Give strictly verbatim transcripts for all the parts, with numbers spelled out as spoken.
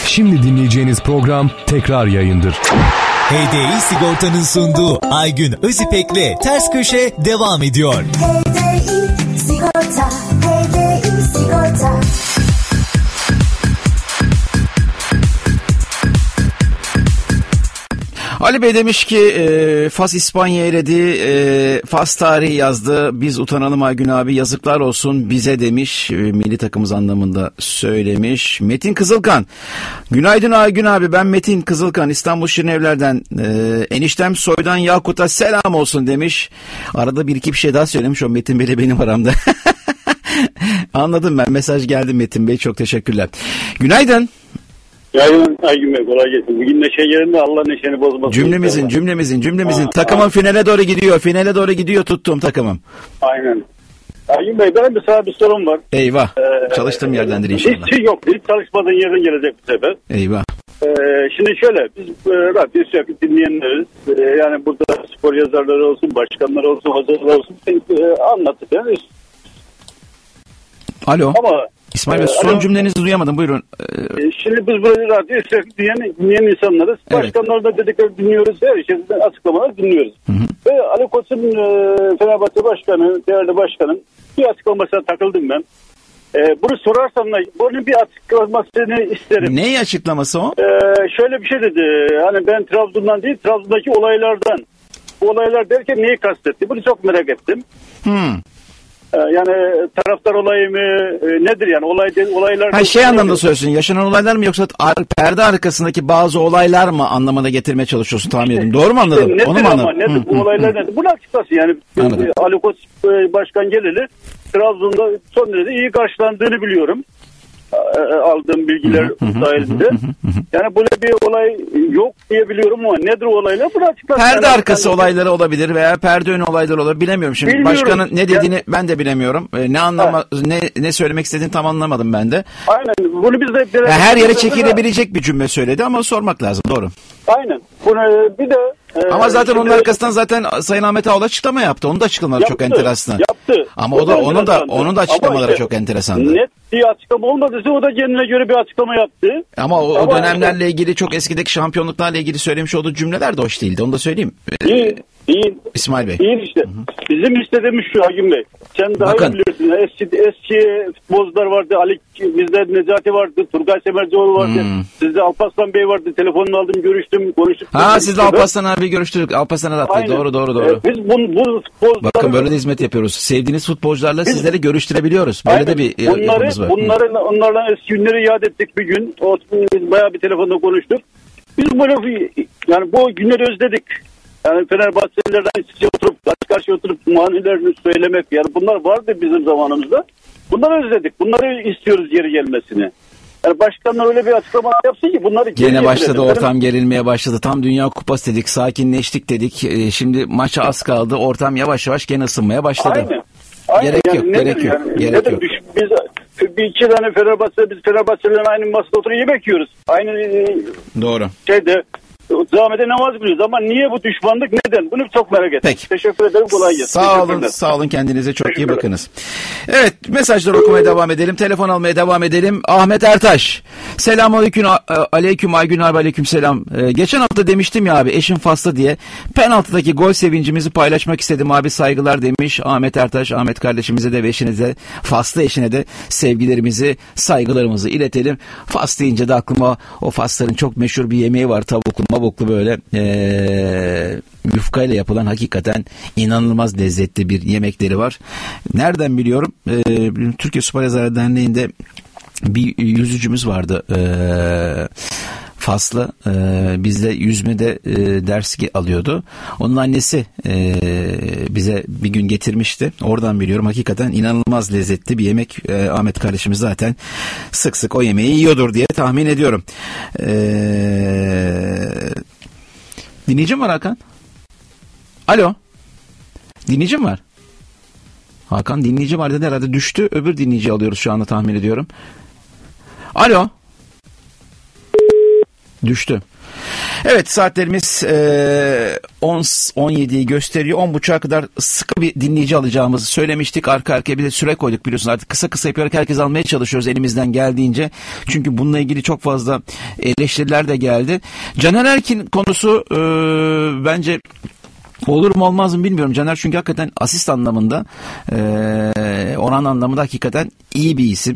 Şimdi dinleyeceğiniz program tekrar yayındır. H D I Sigorta'nın sunduğu Aygün Özipek'le Ters Köşe devam ediyor. H D I Sigorta, H D I Sigorta. Ali Bey demiş ki e, Fas İspanya eledi, e, Fas tarihi yazdı, biz utanalım Aygün abi, yazıklar olsun bize demiş, e, milli takımımız anlamında söylemiş. Metin Kızılkan, günaydın Aygün abi, ben Metin Kızılkan, İstanbul Şirinevler'den, e, eniştem Soydan Yakut'a selam olsun demiş. Arada bir iki bir şey daha söylemiş, o Metin Bey'le benim aramda. Anladım ben, mesaj geldi Metin Bey, çok teşekkürler. Günaydın. Günaydın Aygün Bey, kolay gelsin. Bugün neşe yerinde, Allah neşeni bozmasın. Cümlemizin, cümlemizin, cümlemizin. Ha, takımım ha. finale doğru gidiyor, finale doğru gidiyor tuttuğum takımım. Aynen. Aygün Bey, benim bir sana bir sorum var. Eyvah, ee, çalıştığım yerdendir inşallah. Hiç şey yok, hiç çalışmadığın yerden gelecek bu sefer. Eyvah. Ee, şimdi şöyle, biz e, radyo sürekli dinleyenleriz. E, yani burada spor yazarları olsun, başkanlar olsun, hocalar olsun, e, anlatacağız. Alo. Ama İsmail Bey, son alo. Cümlenizi duyamadım, buyurun. Ee, Şimdi biz böyle radyo sürekli dinleyen, dinleyen insanlarız. Evet. Başkanlar da dedikleri dinliyoruz. Her şeyden açıklamalar dinliyoruz. Hı hı. Ve Ali Koç'un e, Fenerbahçe Başkanı, değerli başkanım, bir açıklamasına takıldım ben. E, bunu sorarsam da bunun bir açıklamasını isterim. Neyi açıklaması o? E, şöyle bir şey dedi. Hani ben Trabzon'dan değil, Trabzon'daki olaylardan. Bu olaylar derken neyi kastetti? Bunu çok merak ettim. Hmm. Yani taraftar olayı mı nedir yani olay olaylar? Ha, şey anlamda söylüyorsun, yaşanan olaylar mı yoksa ar- perde arkasındaki bazı olaylar mı anlamına getirmeye çalışıyorsun, tahmin ediyorum. Doğru mu anladım? İşte Onu mu anladım? Nedir hı, bu hı, olaylar hı. nedir? Bunu açıklasın yani. Anladım. Ali Koç Başkan geleli Trabzon'da son derece iyi karşılandığını biliyorum. Aldığım bilgiler dahilinde. Yani böyle bir olay yok diye biliyorum ama nedir o olaylar? Bunu açıklasın. Perde yani arkası yani olayları olabilir veya perde önü olayları olabilir. Bilemiyorum şimdi. Bilmiyorum. Başkanın ne dediğini yani, ben de bilemiyorum. Ne anlama ne ne söylemek istediğini tam anlamadım ben de. Aynen. Bunu biz de yani her yere çekilebilecek bir cümle söyledi ama sormak lazım. Doğru. Aynen. Bunu bir de ama zaten onun arkasından zaten Sayın Ahmet Ağol açıklama yaptı. Onun da açıklamaları yaptı, çok enteresan. Yaptı. Ama o da onun da onun da açıklamaları işte, çok enteresandı. Net bir açıklama olmadıysa o da kendine göre bir açıklama yaptı. Ama o, o dönemlerle ilgili çok eskideki şampiyonluklarla ilgili söylemiş olduğu cümleler de hoş değildi. Onu da söyleyeyim. Değil. Değil. İsmail Bey. Değil işte. Hı-hı. Bizim istediğimiz şu Hakim Bey. Sen daha Bakın. iyi biliyorsun. Eski, eski futbolcular vardı. Ali bizde Necati vardı. Turgay Semercioğlu vardı. Hmm. Sizde Alparslan Bey vardı. Telefonunu aldım, görüştüm, konuştuk. Ha, sizle Alparslan abi görüştük. Alparslan Aratlı. Doğru doğru doğru. Ee, biz bu, bu futbolcuları... Bakın böyle de hizmet yapıyoruz. Sevdiğiniz futbolcularla biz, sizleri görüştürebiliyoruz. Böyle aynen. de bir bunları, yapımız var. Bunları, onlarla eski günleri iade ettik bir gün. O, bayağı bir telefonda konuştuk. Biz böyle yani bu günleri özledik. Yani Fenerbahçelilerden size oturup, karşı karşıya oturup manilerini söylemek, yani bunlar vardı bizim zamanımızda. Bunları özledik. Bunları istiyoruz geri gelmesini. Yani başkanlar öyle bir açıklama yapsın ki bunları geri gene başladı getirelim. Ortam gerilmeye başladı. Tam Dünya Kupası dedik, sakinleştik dedik. Ee, şimdi maça az kaldı. Ortam yavaş yavaş gene ısınmaya başladı. Aynen. Aynen. Gerek yani yok, nedir gerek yani? yok. Gerek nedir? yok. Biz bir iki tane Fenerbahçe, biz Fenerbahçelilerin aynı masada oturup yemek yiyoruz. Aynı doğru. Şeyde Zahmete namaz kılıyoruz ama niye bu düşmanlık, neden? Bunu çok merak ettim. Peki. Teşekkür ederim, kolay gelsin. Sağ olun, sağ olun, kendinize çok iyi bakınız. Evet, mesajları okumaya devam edelim, telefon almaya devam edelim. Ahmet Ertaş, selamünaleyküm, aleyküm Aygün abi, aleyküm selam. Ee, geçen hafta demiştim ya abi, eşim Faslı diye, penaltıdaki gol sevincimizi paylaşmak istedim abi, saygılar demiş Ahmet Ertaş. Ahmet kardeşimize de ve eşinize, Faslı eşine de sevgilerimizi, saygılarımızı iletelim. Fas deyince de aklıma o Fasların çok meşhur bir yemeği var, tavuklu mavuklu böyle ee, yufkayla yapılan hakikaten inanılmaz lezzetli bir yemekleri var. Nereden biliyorum? Ee, Türkiye Spor Yazarları Derneği'nde bir yüzücümüz vardı. Ee, Faslı. Ee, bizde yüzmede e, ders alıyordu. Onun annesi e, bize bir gün getirmişti. Oradan biliyorum. Hakikaten inanılmaz lezzetli bir yemek. E, Ahmet kardeşimiz zaten sık sık o yemeği yiyordur diye tahmin ediyorum. Eee Dinleyicim var Hakan. Alo. Dinleyicim var. Hakan dinleyici var dedi, herhalde düştü. Öbür dinleyici alıyoruz şu anda, tahmin ediyorum. Alo. Düştü. Evet, saatlerimiz e, on on yediyi gösteriyor. on buçuğa kadar sıkı bir dinleyici alacağımızı söylemiştik. Arka arkaya bir de süre koyduk, biliyorsunuz artık kısa kısa yaparak herkes almaya çalışıyoruz elimizden geldiğince. Çünkü bununla ilgili çok fazla eleştiriler de geldi. Caner Erkin konusu e, bence olur mu olmaz mı bilmiyorum. Caner çünkü hakikaten asist anlamında, e, oran anlamında hakikaten iyi bir isim.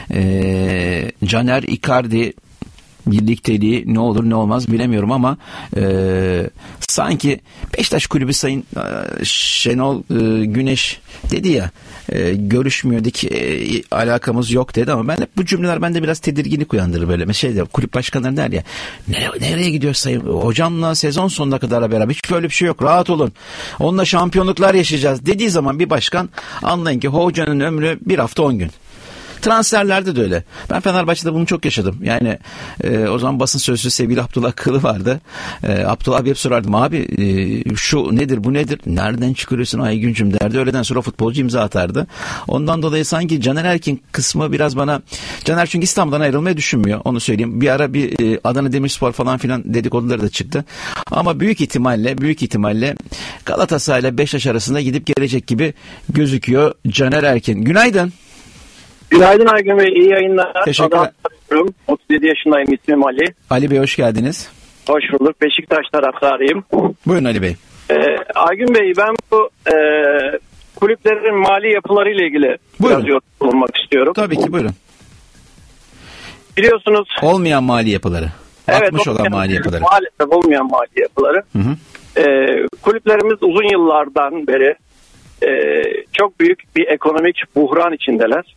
E, Caner, Icardi birlikteliği ne olur ne olmaz bilemiyorum ama e, sanki Beşiktaş Kulübü Sayın e, Şenol e, Güneş dedi ya, e, görüşmüyorduk, e, alakamız yok dedi ama ben hep bu cümleler bende biraz tedirginlik uyandırır böyle. Şey de, kulüp başkanları der ya, nereye, nereye gidiyor sayın hocamla sezon sonuna kadar beraber, hiç böyle bir şey yok, rahat olun, onunla şampiyonluklar yaşayacağız dediği zaman bir başkan, anlayın ki hocanın ömrü bir hafta on gün. Transferlerde de öyle. Ben Fenerbahçe'de bunu çok yaşadım. Yani e, o zaman basın sözcüsü sevgili Abdullah Kılı vardı. E, Abdullah abi hep sorardım, abi e, şu nedir bu nedir? Nereden çıkarıyorsun Aygüncüm derdi. Öğleden sonra futbolcu imza atardı. Ondan dolayı sanki Caner Erkin kısmı biraz bana... Caner çünkü İstanbul'dan ayrılmayı düşünmüyor. Onu söyleyeyim. Bir ara bir e, Adana Demirspor falan filan dedikoduları da çıktı. Ama büyük ihtimalle büyük ihtimalle Galatasaray ile Beşiktaş arasında gidip gelecek gibi gözüküyor Caner Erkin. Günaydın. Günaydın Aygün Bey, iyi yayınlar. Teşekkürler. otuz yedi yaşındayım, ismim Ali. Ali Bey hoş geldiniz. Hoş bulduk, Beşiktaş taraftarıyım. Buyurun Ali Bey. Ee, Aygün Bey, ben bu e, kulüplerin mali yapılarıyla ilgili Buyurun. biraz yorum bulmak istiyorum. Tabii ki, buyurun. Biliyorsunuz... Olmayan mali yapıları. Batmış evet, olan mali yapıları. Maalesef olmayan mali yapıları. Hı hı. Ee, kulüplerimiz uzun yıllardan beri e, çok büyük bir ekonomik buhran içindeler.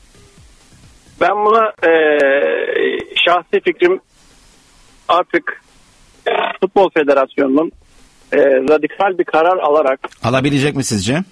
Ben buna e, şahsi fikrim, artık Futbol Federasyonu'nun e, radikal bir karar alarak... Alabilecek mi sizce?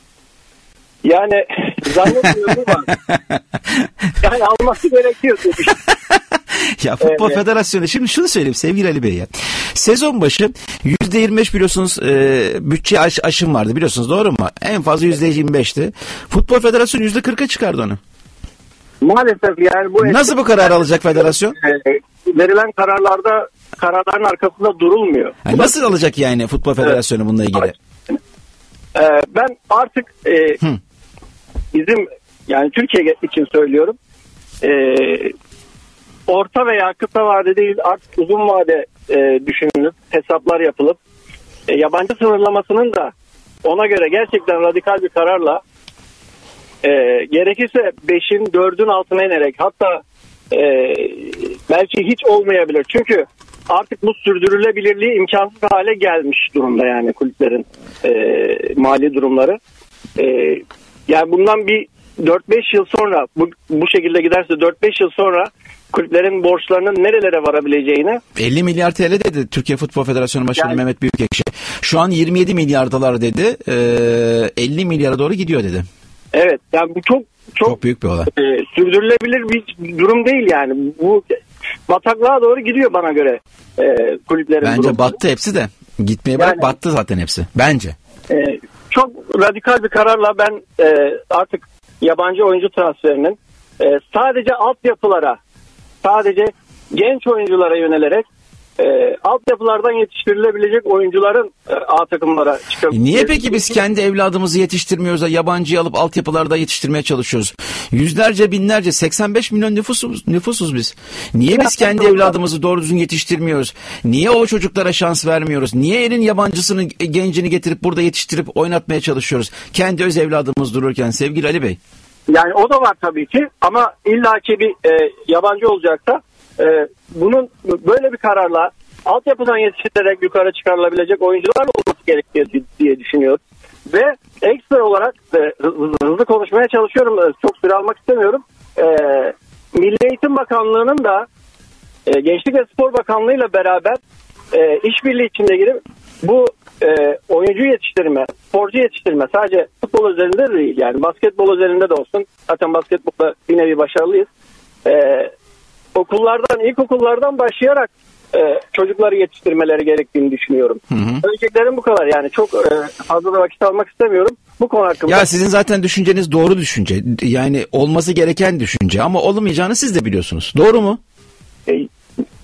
Yani zannetmiyorum ama yani alması gerekiyor demiş. Ya Futbol Evet. Federasyonu, şimdi şunu söyleyeyim sevgili Ali Bey ya. Sezon başı yüzde yirmi beş biliyorsunuz e, bütçe aş, aşım vardı biliyorsunuz, doğru mu? En fazla yüzde yirmi beşti. Futbol Federasyonu yüzde kırka çıkardı onu. Maalesef yani bu... Nasıl bu karar alacak federasyon? E, verilen kararlarda kararların arkasında durulmuyor. Yani nasıl alacak yani Futbol Federasyonu bununla ilgili? E, ben artık e, bizim, yani Türkiye için söylüyorum, e, orta veya kısa vade değil, artık uzun vade e, düşünülüp hesaplar yapılıp e, yabancı sınırlamasının da ona göre gerçekten radikal bir kararla e, gerekirse beşin dördün altına inerek, hatta e, belki hiç olmayabilir. Çünkü artık bu sürdürülebilirliği imkansız hale gelmiş durumda yani kulüplerin e, mali durumları. E, yani bundan bir dört beş yıl sonra, bu, bu şekilde giderse dört beş yıl sonra kulüplerin borçlarının nerelere varabileceğini... elli milyar T L dedi Türkiye Futbol Federasyonu Başkanı yani, Mehmet Büyükekşi. Şu an yirmi yedi milyar dolar dedi. E, elli milyara doğru gidiyor dedi. Evet, yani bu çok çok, Çok büyük bir olay. E, sürdürülebilir bir durum değil yani. Bu bataklığa doğru gidiyor bana göre e, kulüplerin Bence durumu. battı hepsi de. Gitmeye bırak, Yani- battı zaten hepsi. Bence. E, çok radikal bir kararla ben e, artık yabancı oyuncu transferinin e, sadece altyapılara, sadece genç oyunculara yönelerek e, altyapılardan yetiştirilebilecek oyuncuların e, A takımlara çıkıp... E niye peki biz kendi evladımızı yetiştirmiyoruz da yabancıyı alıp altyapılarda yetiştirmeye çalışıyoruz? Yüzlerce, binlerce, seksen beş milyon nüfusuz, nüfusuz biz. Niye biz kendi evladımızı doğru düzgün yetiştirmiyoruz? Niye o çocuklara şans vermiyoruz? Niye elin yabancısını, gencini getirip burada yetiştirip oynatmaya çalışıyoruz? Kendi öz evladımız dururken sevgili Ali Bey. Yani o da var tabii ki, ama illaki bir e, yabancı olacaksa e, bunun böyle bir kararla altyapıdan yetiştirerek yukarı çıkarılabilecek oyuncular olması gerekiyor diye düşünüyorum. Ve ekstra olarak e, hızlı, hızlı konuşmaya çalışıyorum, e, çok süre almak istemiyorum. E, Milli Eğitim Bakanlığı'nın da e, Gençlik ve Spor Bakanlığı ile beraber e, işbirliği içinde girip bu e, oyuncu yetiştirme, sporcu yetiştirme, sadece futbol özelinde de değil, yani basketbol özelinde de olsun. Zaten basketbolda bir nevi başarılıyız. E, okullardan, ilkokullardan başlayarak e, çocukları yetiştirmeleri gerektiğini düşünüyorum. Söyleyeceklerim bu kadar, yani çok e, fazla da vakit almak istemiyorum bu konu hakkında. Ya sizin zaten düşünceniz doğru düşünce. Yani olması gereken düşünce ama olamayacağını siz de biliyorsunuz. Doğru mu? E,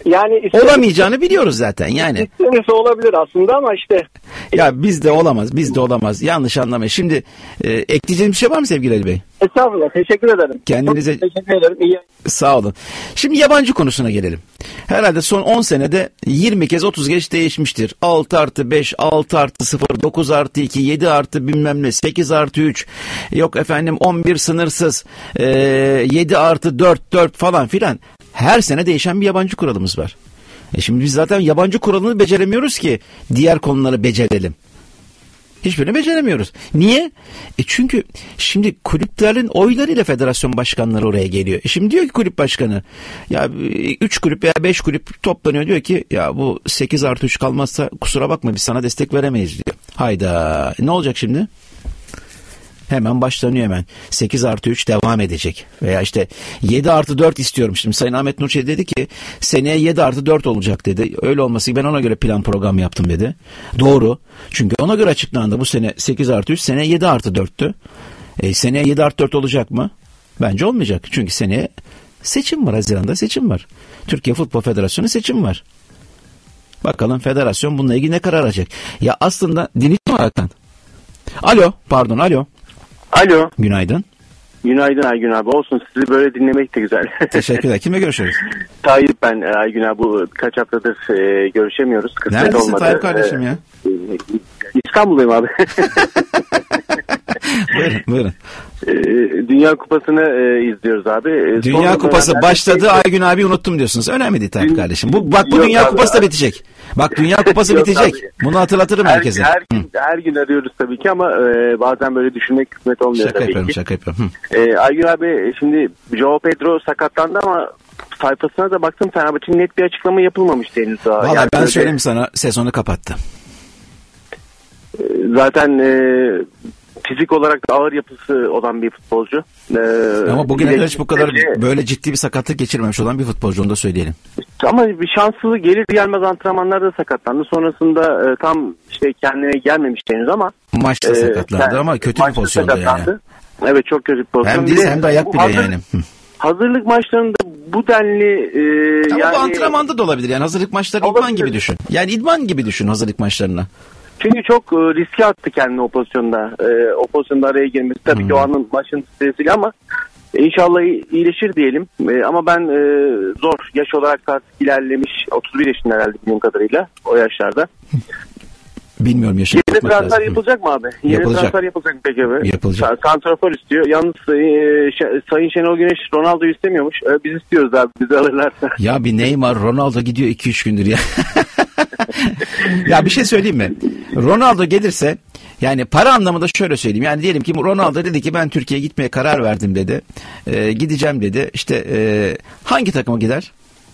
Yani olamayacağını biliyoruz zaten yani. İstenirse olabilir aslında ama işte. Ya bizde olamaz, bizde olamaz. Yanlış anlamayın. Şimdi e, ekleyeceğim bir şey var mı sevgili Ali Bey? Estağfurullah, teşekkür ederim. Kendinize çok teşekkür ederim. İyi. Sağ olun. Şimdi yabancı konusuna gelelim. Herhalde son on senede yirmi kez otuz geç değişmiştir. altı artı beş, altı artı sıfır, dokuz artı iki, yedi artı bilmem ne, sekiz artı üç, yok efendim on bir sınırsız, e, yedi artı dört, dört falan filan. Her sene değişen bir yabancı kuralımız var. E şimdi biz zaten yabancı kuralını beceremiyoruz ki diğer konuları becerelim. Hiçbirini beceremiyoruz. Niye? E çünkü şimdi kulüplerin oylarıyla federasyon başkanları oraya geliyor. E şimdi diyor ki kulüp başkanı, ya üç kulüp veya beş kulüp toplanıyor, diyor ki ya bu sekiz artı üç kalmazsa kusura bakma biz sana destek veremeyiz diyor. Hayda, e ne olacak şimdi? Hemen başlanıyor hemen. sekiz artı üç devam edecek. Veya işte yedi artı dört istiyorum. Şimdi Sayın Ahmet Nur Çebi dedi ki seneye yedi artı dört olacak dedi. Öyle olması, ben ona göre plan program yaptım dedi. Doğru. Çünkü ona göre açıklandı. Bu sene sekiz artı üç, seneye yedi artı dörttü. E, seneye yedi artı dört olacak mı? Bence olmayacak. Çünkü seneye seçim var. Haziran'da seçim var. Türkiye Futbol Federasyonu seçim var. Bakalım federasyon bununla ilgili ne karar alacak? Ya aslında dinleyici mi Hakan? Alo, pardon, alo. Alo. Günaydın. Günaydın Aygün abi. Olsun, sizi böyle dinlemek de güzel. Teşekkürler. Kimle görüşüyoruz? Tayyip ben Aygün abi. Bu kaç haftadır e, görüşemiyoruz. Kısmet Neredesin olmadı. Tayyip kardeşim ya? E, İstanbul'dayım abi. Buyurun, buyurun. E, Dünya Kupası'nı e, izliyoruz abi. E, Dünya Kupası başladı. Şey... Aygün abi unuttum diyorsunuz. Önemli değil Tayyip Dün... kardeşim. Bu, bak bu Yok Dünya abi, Kupası da bitecek. Bak Dünya Kupası bitecek. Abi. Bunu hatırlatırım her, herkese. Her gün, her gün arıyoruz tabii ki ama e, bazen böyle düşünmek kısmet olmuyor şaka tabii yapıyorum, ki. Şaka yapıyorum. E, Aygün abi şimdi João Pedro sakatlandı ama sayfasına da baktım, Fenerbahçe'nin net bir açıklama yapılmamıştı henüz daha. Valla yani ben böyle... söyleyeyim sana, sezonu kapattı. E, zaten e, fizik olarak da ağır yapısı olan bir futbolcu. Ee, ama bugüne kadar hiç bu kadar de, böyle ciddi bir sakatlık geçirmemiş olan bir futbolcu, onu da söyleyelim. Ama bir şanslı gelir gelmez antrenmanlarda sakatlandı. Sonrasında e, tam işte kendine gelmemişti henüz ama. Maçta e, sakatlandı yani, ama kötü bir pozisyonda yani. Evet, çok kötü bir pozisyon. Hem değil hem de ayak bile hazır, yani. Hazırlık maçlarında bu denli e, ama yani. Bu antrenmanda da olabilir yani, hazırlık maçları olabilir. İdman gibi düşün. Yani idman gibi düşün hazırlık maçlarına. Çünkü çok e, riske attı kendini o pozisyonda. E, o pozisyonda araya girmesi. Tabii hmm. ki o anın maçın stresiyle ama e, inşallah iyileşir diyelim. E, ama ben e, zor. Yaş olarak artık ilerlemiş. otuz bir yaşında herhalde bildiğim kadarıyla o yaşlarda. Bilmiyorum yaşını. Yeni transfer yapılacak mı abi? Yeni yapılacak. transfer yapılacak mı peki abi? Yapılacak. Santrafor istiyor. Yalnız e, Sayın Şenol Güneş Ronaldo'yu istemiyormuş. E, biz istiyoruz abi. Bizi alırlarsa. Ya bir Neymar, Ronaldo gidiyor iki üç gündür ya. Ya bir şey söyleyeyim mi? Ronaldo gelirse, yani para anlamında şöyle söyleyeyim. Yani diyelim ki Ronaldo dedi ki ben Türkiye'ye gitmeye karar verdim dedi. E, gideceğim dedi. İşte e, hangi takıma gider?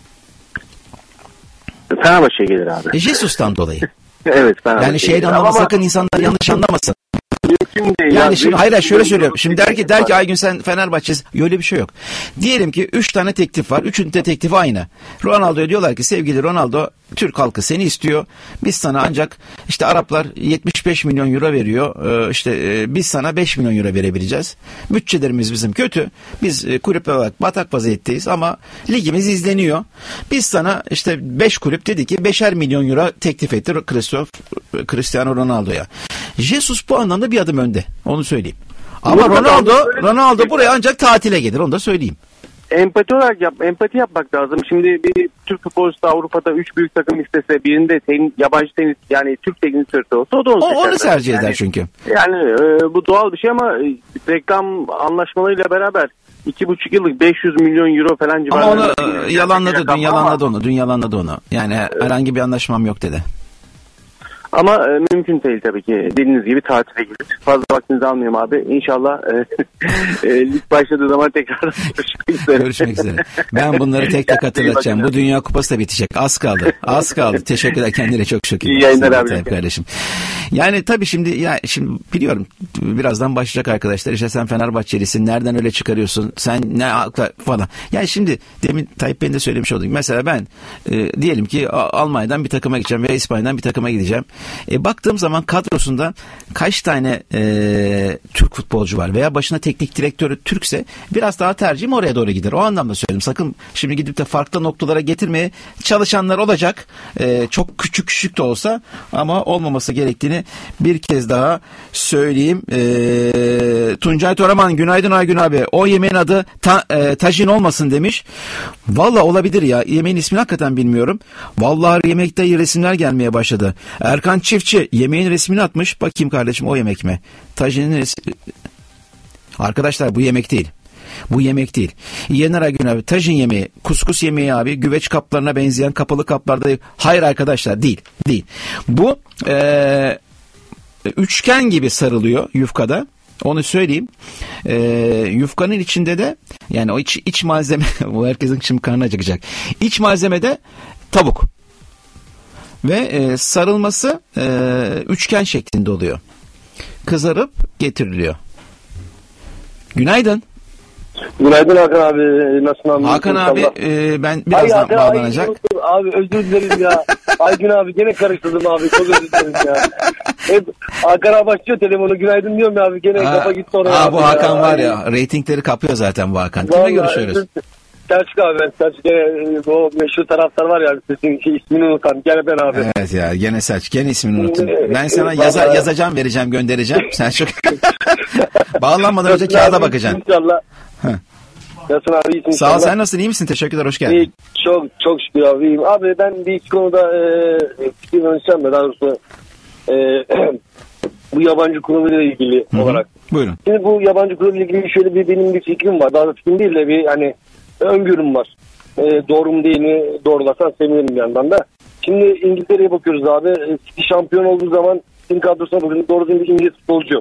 Fenerbahçe'ye gelir abi. E, Jesus'tan dolayı. Evet. Yani şeyden anlama, ama sakın insanlar yanlış anlamasın. Yani ya, şimdi hayır şöyle söylüyorum. Şimdi der ki der ki Aygün sen Fenerbahçe'si, öyle bir şey yok. Diyelim ki üç tane teklif var. Üçünün de teklifi aynı. Ronaldo'ya diyorlar ki sevgili Ronaldo, Türk halkı seni istiyor. Biz sana ancak işte Araplar yetmiş beş milyon euro veriyor. Ee, işte e, biz sana beş milyon euro verebileceğiz. Bütçelerimiz bizim kötü. Biz e, kulüp olarak batak vaziyetteyiz ama ligimiz izleniyor. Biz sana işte beş kulüp dedi ki beşer milyon euro teklif etti Cristiano Ronaldo'ya. Jesus bu anlamda bir adım önde. Onu söyleyeyim. Ama Ronaldo Ronaldo buraya ancak tatile gelir. Onu da söyleyeyim. Empati olarak yap, empati yapmak lazım. Şimdi bir Türk futbolcusu Avrupa'da üç büyük takım istese, birinde ten, yabancı tenis, yani Türk tenis sırtı olsa o da onu o, onu tercih eder yani, çünkü. Yani e, bu doğal bir şey ama e, reklam anlaşmalarıyla beraber iki buçuk yıllık beş yüz milyon euro falan civarında. Ama onu e, yalanladı, dün yalanladı onu, dün yalanladı onu. Yani evet. Herhangi bir anlaşmam yok dedi. Ama e, mümkün değil tabii ki. Dediğiniz gibi tatile gidip. Fazla vaktinizi almayayım abi. İnşallah e, e, lig başladığı zaman tekrar görüşmek üzere. Görüşmek üzere. Ben bunları tek tek hatırlatacağım. Bu Dünya Kupası da bitecek. Az kaldı. Az kaldı. Teşekkürler. Kendine çok çok iyi. İyi yayınlar abi. Kardeşim. Yani tabii şimdi ya şimdi biliyorum birazdan başlayacak arkadaşlar. İşte sen Fenerbahçelisin. Nereden öyle çıkarıyorsun? Sen ne falan. Yani şimdi demin Tayyip Bey'in de söylemiş olduk. Mesela ben e, diyelim ki Almanya'dan bir takıma gideceğim veya İspanya'dan bir takıma gideceğim. E, baktığım zaman kadrosunda kaç tane e, Türk futbolcu var veya başına teknik direktörü Türkse biraz daha tercihim oraya doğru gider. O anlamda söyledim. Sakın şimdi gidip de farklı noktalara getirmeye çalışanlar olacak. E, çok küçük küçük de olsa ama olmaması gerektiğini bir kez daha söyleyeyim. E, Tuncay Toraman, günaydın Aygün abi. O yemeğin adı ta, e, tajin olmasın demiş. Valla olabilir ya. Yemeğin ismini hakikaten bilmiyorum. Vallahi yemekte resimler gelmeye başladı. Erkan Çiftçi yemeğin resmini atmış. Bakayım kardeşim, o yemek mi? Tajinin resmi. Arkadaşlar bu yemek değil. Bu yemek değil. Yener Aygün abi, tajin yemeği, kuskus yemeği abi, güveç kaplarına benzeyen kapalı kaplarda. Hayır arkadaşlar, değil. Değil. Bu ee, üçgen gibi sarılıyor yufkada. Onu söyleyeyim. Ee, yufkanın içinde de yani o iç, iç malzeme bu herkesin şimdi karnı acıkacak. İç malzemede tavuk. Ve e, sarılması e, üçgen şeklinde oluyor. Kızarıp getiriliyor. Günaydın. Günaydın Hakan abi. Nasılsın abi? Hakan İnşallah. abi e, ben birazdan ay, bağlanacak. Ay, abi özür dilerim ya. Aygün abi gene karıştırdım abi. Çok özür dilerim ya. Hep Hakan abi açıyor telefonu. Günaydın diyorum ya abi. Gene Aa, kafa gitti oraya. aa, bu ya. Hakan var ya. Reytingleri kapıyor zaten bu Hakan. Kimle görüşüyoruz? Selçuk abi ben. Selçuk gene o meşhur taraftar var ya. Sesin şey, ismini unutan. Gene ben abi. Evet ya, gene Selçuk. Gene ismini unuttum. Ben sana yaza, yazacağım, vereceğim, göndereceğim. Selçuk. Bağlanmadan önce kağıda bakacaksın. İnşallah. Heh. Nasılsın abi? İyisin Sağ ol, inşallah. sen nasılsın? İyi misin? Teşekkürler, hoş geldin. İyi, çok çok şükür abi iyiyim. Abi ben bir iki konuda e, fikir vereceğim de daha doğrusu e, bu yabancı kurumuyla ilgili Hı-hı. olarak. Buyurun. Şimdi bu yabancı kurumuyla ilgili şöyle bir benim bir fikrim var. Daha da fikrim değil de bir hani öngörüm var. E, doğru mu değil mi doğrulasan sevinirim bir yandan da. Şimdi İngiltere'ye bakıyoruz abi. City şampiyon olduğu zaman City kadrosuna bakıyoruz. Doğru düzgün bir İngiliz futbolcu.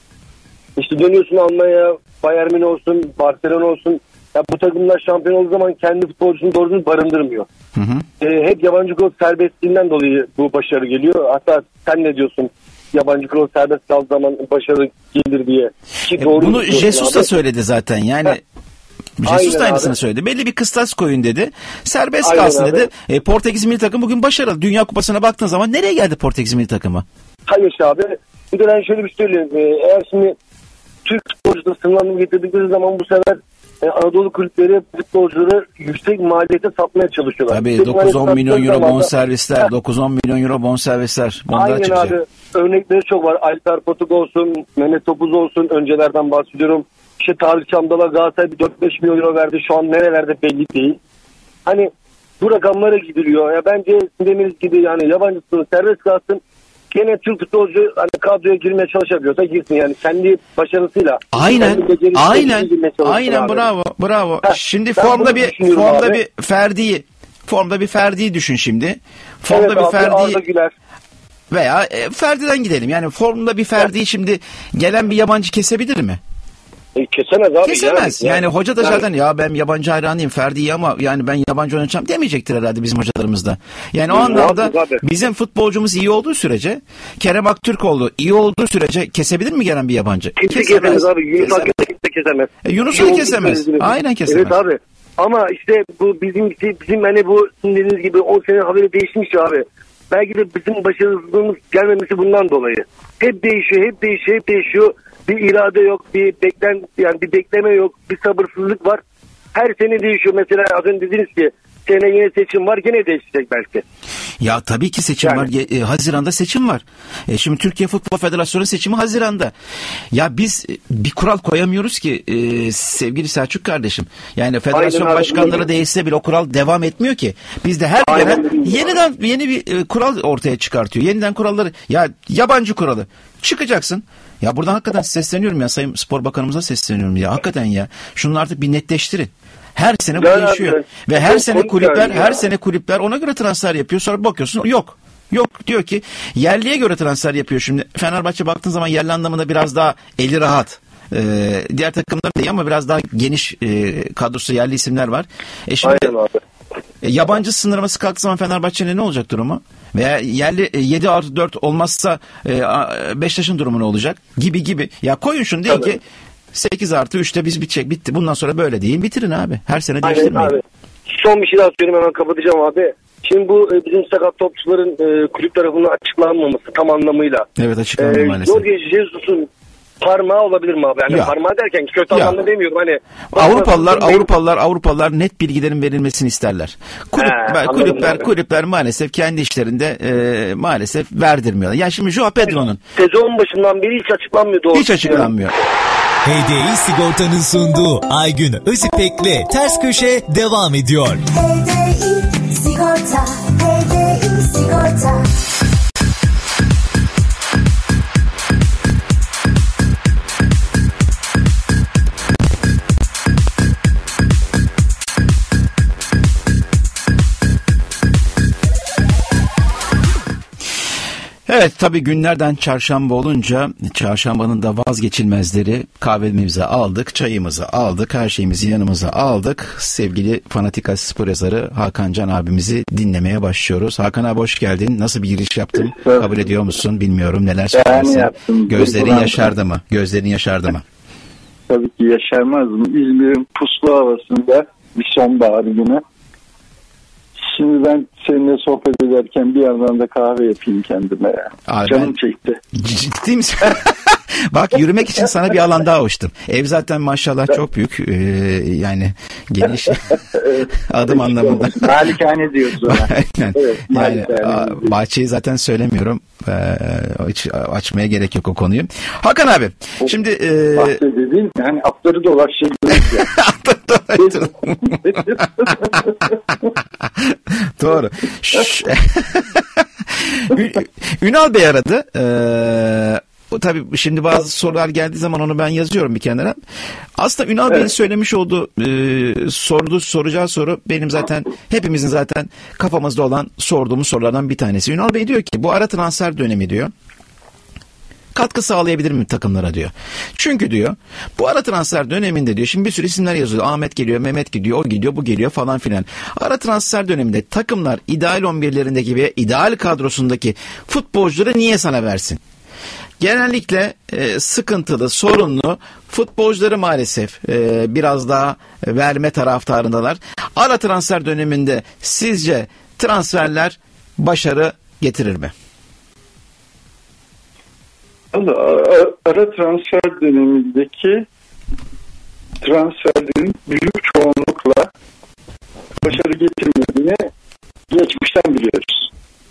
İşte dönüyorsun Almanya'ya, Bayern Münih olsun, Barcelona olsun. Ya bu takımlar şampiyon olduğu zaman kendi futbolcusunu doğru düzgün barındırmıyor. Hı hı. Ee, hep yabancı klub serbestliğinden dolayı bu başarı geliyor. Hatta sen ne diyorsun? Yabancı klub serbest kaldığı zaman başarı gelir diye. Ki E, doğru bunu Jesus da söyledi zaten. Yani Heh. Jesus da Aynen aynısını abi. söyledi. Belli bir kıstas koyun dedi. Serbest Aynen kalsın abi. dedi. E, Portekiz milli takım bugün başarılı. Dünya Kupası'na baktığın zaman nereye geldi Portekiz milli takımı? Hayır işte abi. Bir de ben şöyle bir şey söyleyeyim. Ee, eğer şimdi Türk futbolcuları sınırlandırma getirdikleri zaman bu sefer e, Anadolu kulüpleri futbolcuları yüksek maliyete satmaya çalışıyorlar. Tabii Yüksek dokuz on maliyete milyon euro sattıkları bonservisler, zaman da- dokuz on milyon euro bonservisler. Bunlar Aynen çıkacak. abi. Örnekleri çok var. Alper Potuk olsun, Mehmet Topuz olsun. Öncelerden bahsediyorum. İşte Tarık Çamdal'a Galatasaray bir dört beş milyon euro verdi. Şu an nerelerde belli değil. Hani bu rakamlara gidiliyor. Ya bence dediğimiz gibi yani yabancısını serbest kalsın. Gene Türk futbolcu hani kadroya girmeye çalışabiliyorsa girsin yani kendi başarısıyla. Aynen, kendi becerisiyle aynen, girmeye çalışsın aynen abi. bravo, bravo. Heh, Şimdi ben formda bunu bir düşünüyorum formda abi. bir Ferdi'yi, formda bir Ferdi'yi düşün şimdi. Formda Evet bir abi, Arda Ferdi'yi Güler. veya e, Ferdi'den gidelim. Yani formda bir Ferdi'yi şimdi gelen bir yabancı kesebilir mi? E, kesemez abi. Kesemez. Yani, yani. hoca da Yani- zaten ya ben yabancı hayranıyım Ferdi'yi ama yani ben yabancı oynayacağım demeyecektir herhalde bizim hocalarımız da. Yani o Hı, anlamda muhakkak abi. bizim futbolcumuz iyi olduğu sürece, Kerem Aktürkoğlu iyi olduğu sürece kesebilir mi gelen bir yabancı? Kimse kesemez abi. Yunus Kesemez. Akgün'ü kimse kesemez. E, Yunus'u Kim da olduğu kesemez. söyledi. Aynen kesemez. Evet abi. Ama işte bu bizim bizim hani bu sizin dediğiniz gibi on sene haberi değişmiş ya abi. Belki de bizim başarısızlığımız gelmemesi bundan dolayı. Hep değişiyor, hep değişiyor, hep değişiyor. Bir irade yok, bir beklen yani bir bekleme yok, bir sabırsızlık var. Her sene değişiyor. Mesela az önce dediniz ki sene yine seçim var, gene değişecek belki. Ya tabii ki seçim Yani. var. E, Haziran'da seçim var. E, şimdi Türkiye Futbol Federasyonu seçimi Haziran'da. Ya biz e, bir kural koyamıyoruz ki e, sevgili Selçuk kardeşim. Yani federasyon Aynen abi. başkanları değişse bile o kural devam etmiyor ki. Bizde her Aynen. gelen yeniden yeni bir e, kural ortaya çıkartıyor. Yeniden kuralları ya yabancı kuralı çıkacaksın. Ya buradan hakikaten sesleniyorum ya Sayın Spor Bakanımıza sesleniyorum ya. Hakikaten ya. Şunu artık bir netleştirin. Her sene bu Yani değişiyor. abi, Ve her çok sene komik kulüpler yani ya. her sene kulüpler ona göre transfer yapıyor. Sonra bakıyorsun yok. Yok diyor ki yerliye göre transfer yapıyor şimdi. Fenerbahçe baktığın zaman yerli anlamında biraz daha eli rahat. Ee, diğer takımlar değil ama biraz daha geniş e, kadrosu yerli isimler var. E şimdi Aynen abi. e, yabancı sınırlaması kalktığı zaman Fenerbahçe'nin ne olacak durumu? Veya yerli e, yedi artı dört olmazsa e, Beşiktaş'ın durumu ne olacak? Gibi gibi. Ya koyun şunu değil Tabii. ki sekiz artı üçte biz bitecek bitti. Bundan sonra böyle deyin bitirin abi. Her sene Aynen değiştirmeyin. abi. Son bir şey daha söyleyeyim hemen kapatacağım abi. Şimdi bu e, bizim sakat topçuların e, kulüp tarafından açıklanmaması tam anlamıyla. Evet, açıklanmadı e, maalesef. Jorge Jesus'un parmağı olabilir mi abi? Yani Ya. parmağı derken kötü Ya. anlamda demiyorum. Hani Avrupalılar Avrupalılar Avrupalılar net bilgilerin verilmesini isterler. Kulüpler He, kulüpler abi. kulüpler maalesef kendi işlerinde e, maalesef verdirmiyorlar. Yani şimdi Joao Pedro'nun Sezon başından beri hiç açıklanmıyor doğru. hiç açıklanmıyor. H D I Sigorta'nın sunduğu Aygün Özipek'le Ters Köşe devam ediyor. H D I Sigorta, H D I Sigorta. Evet, tabii günlerden çarşamba olunca çarşambanın da vazgeçilmezleri, kahvemizi aldık, çayımızı aldık, her şeyimizi yanımıza aldık. Sevgili Fanatika spor yazarı Hakan Can abimizi dinlemeye başlıyoruz. Hakan abi hoş geldin. Nasıl bir giriş yaptım? Kabul ediyor musun? Bilmiyorum. Neler söylersin? yaptım. Gözlerin Duygulandım. yaşardı mı? Gözlerin yaşardı mı? Tabii ki yaşarmaz mı? İzmir'in puslu havasında bir sonbahar günü. Şimdi ben seninle sohbet ederken bir yandan da kahve yapayım kendime ya. Abi Canım ben- çekti. Ciddi misin? Bak, yürümek için sana bir alan daha açtım. Ev zaten maşallah çok büyük. Ee, yani geniş adım anlamında. Malikane diyoruz ona. Aynen. Evet, Yani malikane. a- bahçeyi zaten söylemiyorum. Ee, hiç açmaya gerek yok o konuyu. Hakan abi, şimdi e, Bahçe dediğin yani atları dolaştırdınız ya. doğru. Şş. Ü- Ünal Bey aradı. Ee, o tabii şimdi bazı sorular geldiği zaman onu ben yazıyorum bir kenara. Aslında Ünal Bey'in Evet. söylemiş olduğu e, sorduğu soracağı soru benim zaten hepimizin zaten kafamızda olan sorduğumuz sorulardan bir tanesi. Ünal Bey diyor ki bu ara transfer dönemi diyor. Katkı sağlayabilir mi takımlara diyor. Çünkü diyor bu ara transfer döneminde diyor şimdi bir sürü isimler yazıyor. Ahmet geliyor, Mehmet gidiyor, o gidiyor, bu geliyor falan filan. Ara transfer döneminde takımlar ideal on birlerindeki ve ideal kadrosundaki futbolcuları niye sana versin? Genellikle e, sıkıntılı, sorunlu futbolcuları maalesef e, biraz daha verme taraftarındalar. Ara transfer döneminde sizce transferler başarı getirir mi? Ara, ara transfer dönemindeki transferlerin büyük çoğunlukla başarı getirmediğini geçmişten biliyoruz.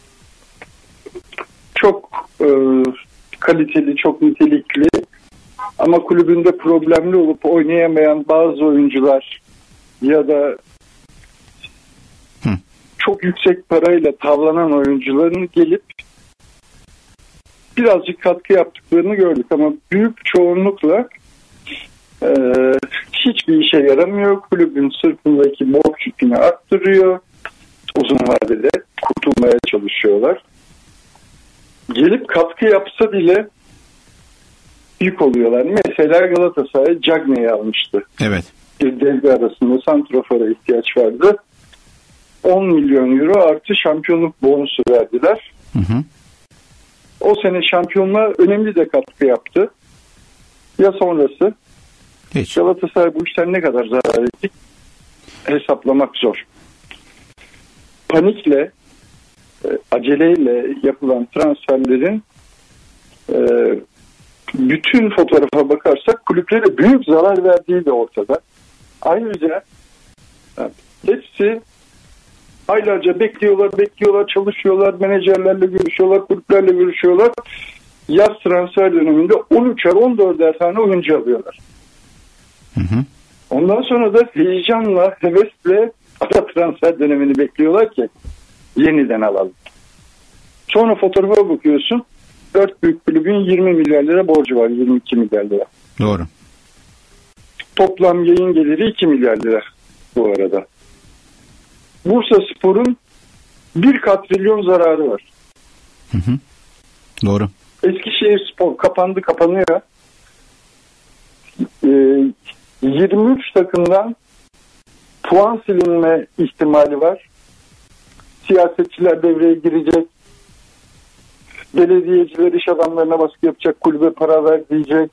Çok e, kaliteli, çok nitelikli ama kulübünde problemli olup oynayamayan bazı oyuncular ya da Hı. çok yüksek parayla tavlanan oyuncuların gelip birazcık katkı yaptıklarını gördük ama büyük çoğunlukla e, hiçbir işe yaramıyor. Kulübün sırtındaki borç yükünü arttırıyor. Uzun vadede kurtulmaya çalışıyorlar. Gelip katkı yapsa bile yük oluyorlar. Mesela Galatasaray Cagney'i almıştı. Evet. Bir devre arasında santrafora ihtiyaç vardı. on milyon euro artı şampiyonluk bonusu verdiler. Hı hı. O sene şampiyonluğa önemli de katkı yaptı. Ya sonrası? Hiç. Galatasaray bu işten ne kadar zarar ettik hesaplamak zor. Panikle, e, aceleyle yapılan transferlerin e, bütün fotoğrafa bakarsak kulüplere büyük zarar verdiği de ortada. Ayrıca e, hepsi aylarca bekliyorlar, bekliyorlar, çalışıyorlar, menajerlerle görüşüyorlar, kulüplerle görüşüyorlar. Yaz transfer döneminde on üçer on dörder tane oyuncu alıyorlar. Hı hı. Ondan sonra da heyecanla, hevesle ara transfer dönemini bekliyorlar ki yeniden alalım. Sonra fotoğrafa bakıyorsun, dört büyük kulübün yirmi milyar lira borcu var, yirmi iki milyar lira. Doğru. Toplam yayın geliri iki milyar lira bu arada. Bursaspor'un bir katrilyon zararı var. Hı hı. Doğru. Eskişehirspor kapandı kapanıyor. Ee, yirmi üç takımdan puan silinme ihtimali var. Siyasetçiler devreye girecek. Belediyeciler iş adamlarına baskı yapacak, kulübe para ver diyecek.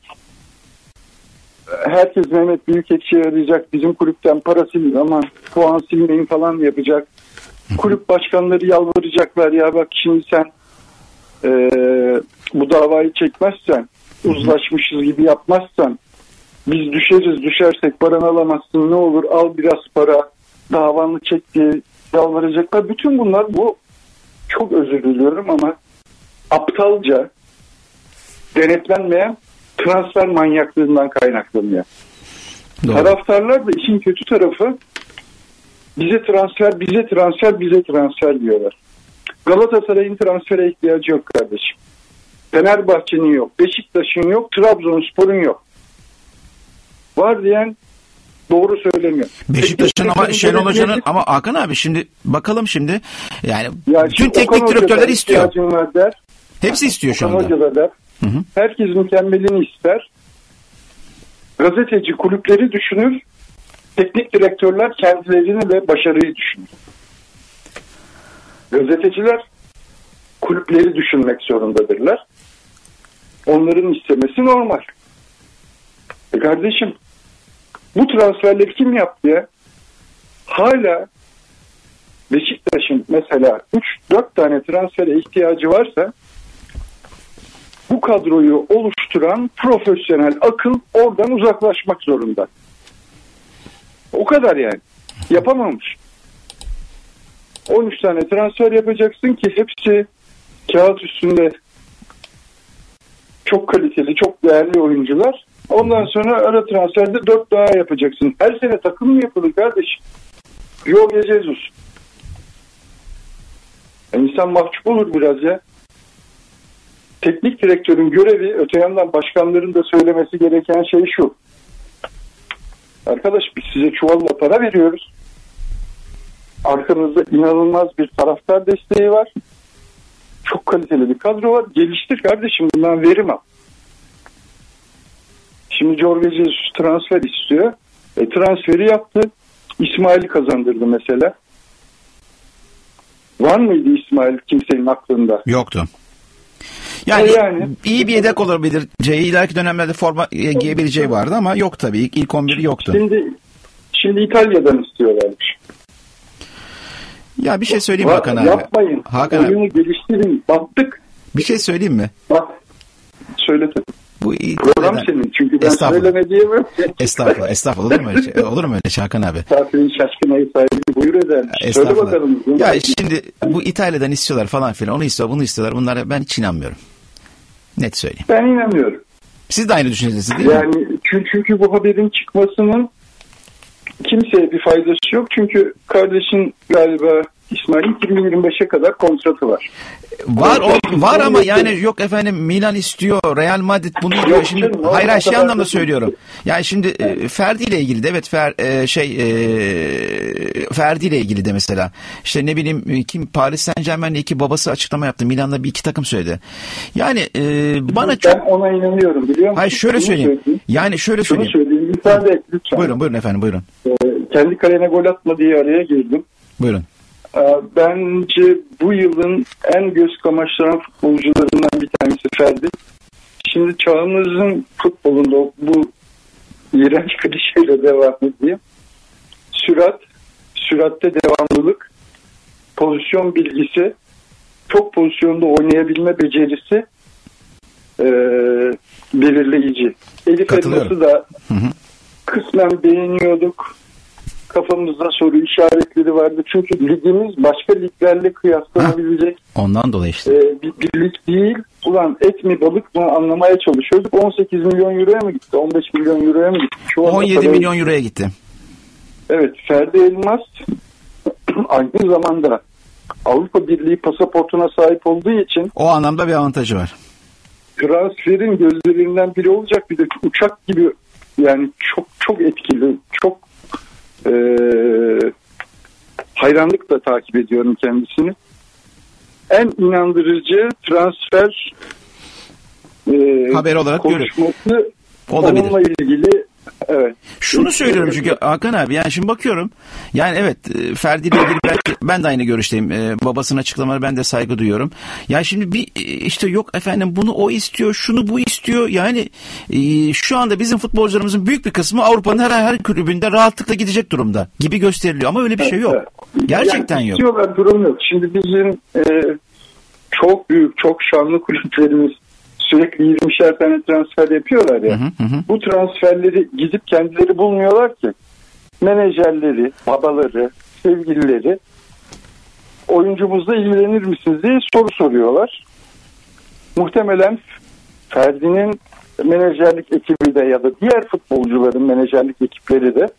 Herkes Mehmet Büyükekşi'ye arayacak. Bizim kulüpten para silin ama puan silmeyin falan yapacak. Kulüp başkanları yalvaracaklar, ya bak şimdi sen e, bu davayı çekmezsen, uzlaşmışız gibi yapmazsan biz düşeriz, düşersek paranı alamazsın, ne olur al biraz para, davanı çek diye yalvaracaklar. Bütün bunlar, bu çok özür diliyorum ama aptalca, denetlenmeyen transfer manyaklığından kaynaklanıyor. Doğru. Taraftarlar da işin kötü tarafı, bize transfer, bize transfer, bize transfer diyorlar. Galatasaray'ın transfere ihtiyacı yok kardeşim. Fenerbahçe'nin yok, Beşiktaş'ın yok, Trabzonspor'un yok. Var diyen doğru söylemiyor. Beşiktaş'ın ama Şenol Hoca'nın, ama Hakan abi şimdi bakalım şimdi yani ya bütün teknik direktörler istiyor. Der. Hepsi istiyor şu Okan anda. Hoca da der. Hı hı. Herkes mükemmelini ister. Gazeteci kulüpleri düşünür. Teknik direktörler kendilerini ve başarıyı düşünür. Gazeteciler kulüpleri düşünmek zorundadırlar. Onların istemesi normal. E kardeşim, bu transferleri kim yaptı ya? Hala Beşiktaş'ın mesela üç dört tane transfere ihtiyacı varsa bu kadroyu oluşturan profesyonel akıl oradan uzaklaşmak zorunda. O kadar yani. Yapamamış. on üç tane transfer yapacaksın ki hepsi kağıt üstünde çok kaliteli, çok değerli oyuncular. Ondan sonra ara transferde dört daha yapacaksın. Her sene takım mı yapılır kardeşim? Jorge Jesus. Yani insan mahcup olur biraz ya. Teknik direktörün görevi, öte yandan başkanların da söylemesi gereken şey şu. Arkadaş, biz size çuvalla para veriyoruz. Arkanızda inanılmaz bir taraftar desteği var. Çok kaliteli bir kadro var. Geliştir kardeşim, bundan verim al. Şimdi Jorge Jesus transfer istiyor. E, transferi yaptı. İsmail'i kazandırdı mesela. Var mıydı İsmail kimsenin aklında? Yoktu. Yani, e yani iyi bir yedek olabilir. İleriki dönemlerde forma giyebileceği vardı ama yok tabii. İlk, ilk on biri yoktu. Şimdi şimdi İtalya'dan istiyorlarmış. Ya bir şey söyleyeyim Hakan abi. Yapmayın. Hakan oyunu abi. geliştirin. Battık. Bir şey söyleyeyim mi? Bak. Söyle tabii. Bu program neden? Senin. Çünkü ben söyleme diyemem. Estağfurullah. Estağfurullah. Olur mu öyle şey? Olur mu öyle şey Hakan abi? Misafirin şaşkın ayı sahibi buyur eder. Söyle bakalım. Ya şimdi bu İtalya'dan istiyorlar falan filan. Onu istiyorlar, bunu istiyorlar. Bunlara ben hiç inanmıyorum. Net söyleyeyim. Ben inanmıyorum. Siz de aynı düşünüyorsunuz değil yani, mi? Yani çünkü bu haberin çıkmasının kimseye bir faydası yok. Çünkü kardeşin galiba İsmail'in iki bin yirmi beşe kadar kontratı var. Var o, var ama yani yok efendim Milan istiyor, Real Madrid bunu diyor. Şimdi canım, hayır hayır şey anlamda söylüyorum. Yani şimdi e, Ferdi ile ilgili de evet Fer, e, şey e, Ferdi ile ilgili de mesela işte ne bileyim kim Paris Saint-Germain'le iki babası açıklama yaptı. Milan'da bir iki takım söyledi. Yani e, bana ben çok ben ona inanıyorum biliyor musun? Hayır şöyle söyleyeyim. söyleyeyim. Yani şöyle Şunu söyleyeyim. söyleyeyim. Müsaade et lütfen. Buyurun buyurun efendim buyurun. Ee, kendi kalene gol atma diye araya girdim. Buyurun. Bence bu yılın en göz kamaştıran futbolcularından bir tanesi Ferdi. Şimdi çağımızın futbolunda bu iğrenç klişeyle devam edeyim. Sürat, süratte devamlılık, pozisyon bilgisi, çok pozisyonda oynayabilme becerisi e, belirleyici. Elif Elmas'ı da hı hı. kısmen beğeniyorduk. Kafamızda soru işaretleri vardı. Çünkü ligimiz başka liglerle kıyaslanabilecek. Ha, ondan dolayı işte. E, bir, bir lig değil. Ulan et mi balık mı anlamaya çalışıyorduk. on sekiz milyon euroya mı gitti? on beş milyon euroya mı gitti? Şu on yedi milyon euroya gitti. Evet. Ferdi Elmas aynı zamanda Avrupa Birliği pasaportuna sahip olduğu için o anlamda bir avantajı var. Transferin gözlerinden biri olacak. Bir de uçak gibi yani çok çok etkili, çok Ee, hayranlıkla takip ediyorum kendisini. En inandırıcı transfer e, haber olarak konuşması onunla ilgili Evet. Şunu söylüyorum çünkü Hakan abi, yani şimdi bakıyorum, yani evet, Ferdi ile ilgili belki ben de aynı görüşteyim. Ee, babasının açıklamaları, ben de saygı duyuyorum. Ya şimdi bir işte yok efendim bunu o istiyor, şunu bu istiyor. Yani e, şu anda bizim futbolcularımızın büyük bir kısmı Avrupa'nın her her kulübünde rahatlıkla gidecek durumda gibi gösteriliyor ama öyle bir şey yok. Gerçekten yani yok. İstiyorlar, durum yok. Şimdi bizim e, çok büyük, çok şanlı kulüplerimiz sürekli yirmişer tane transfer yapıyorlar ya. Hı hı hı. Bu transferleri gidip kendileri bulmuyorlar ki. Menajerleri, babaları, sevgilileri oyuncumuzla ilgilenir misiniz diye soru soruyorlar. Muhtemelen Ferdi'nin menajerlik ekibi de ya da diğer futbolcuların menajerlik ekipleri de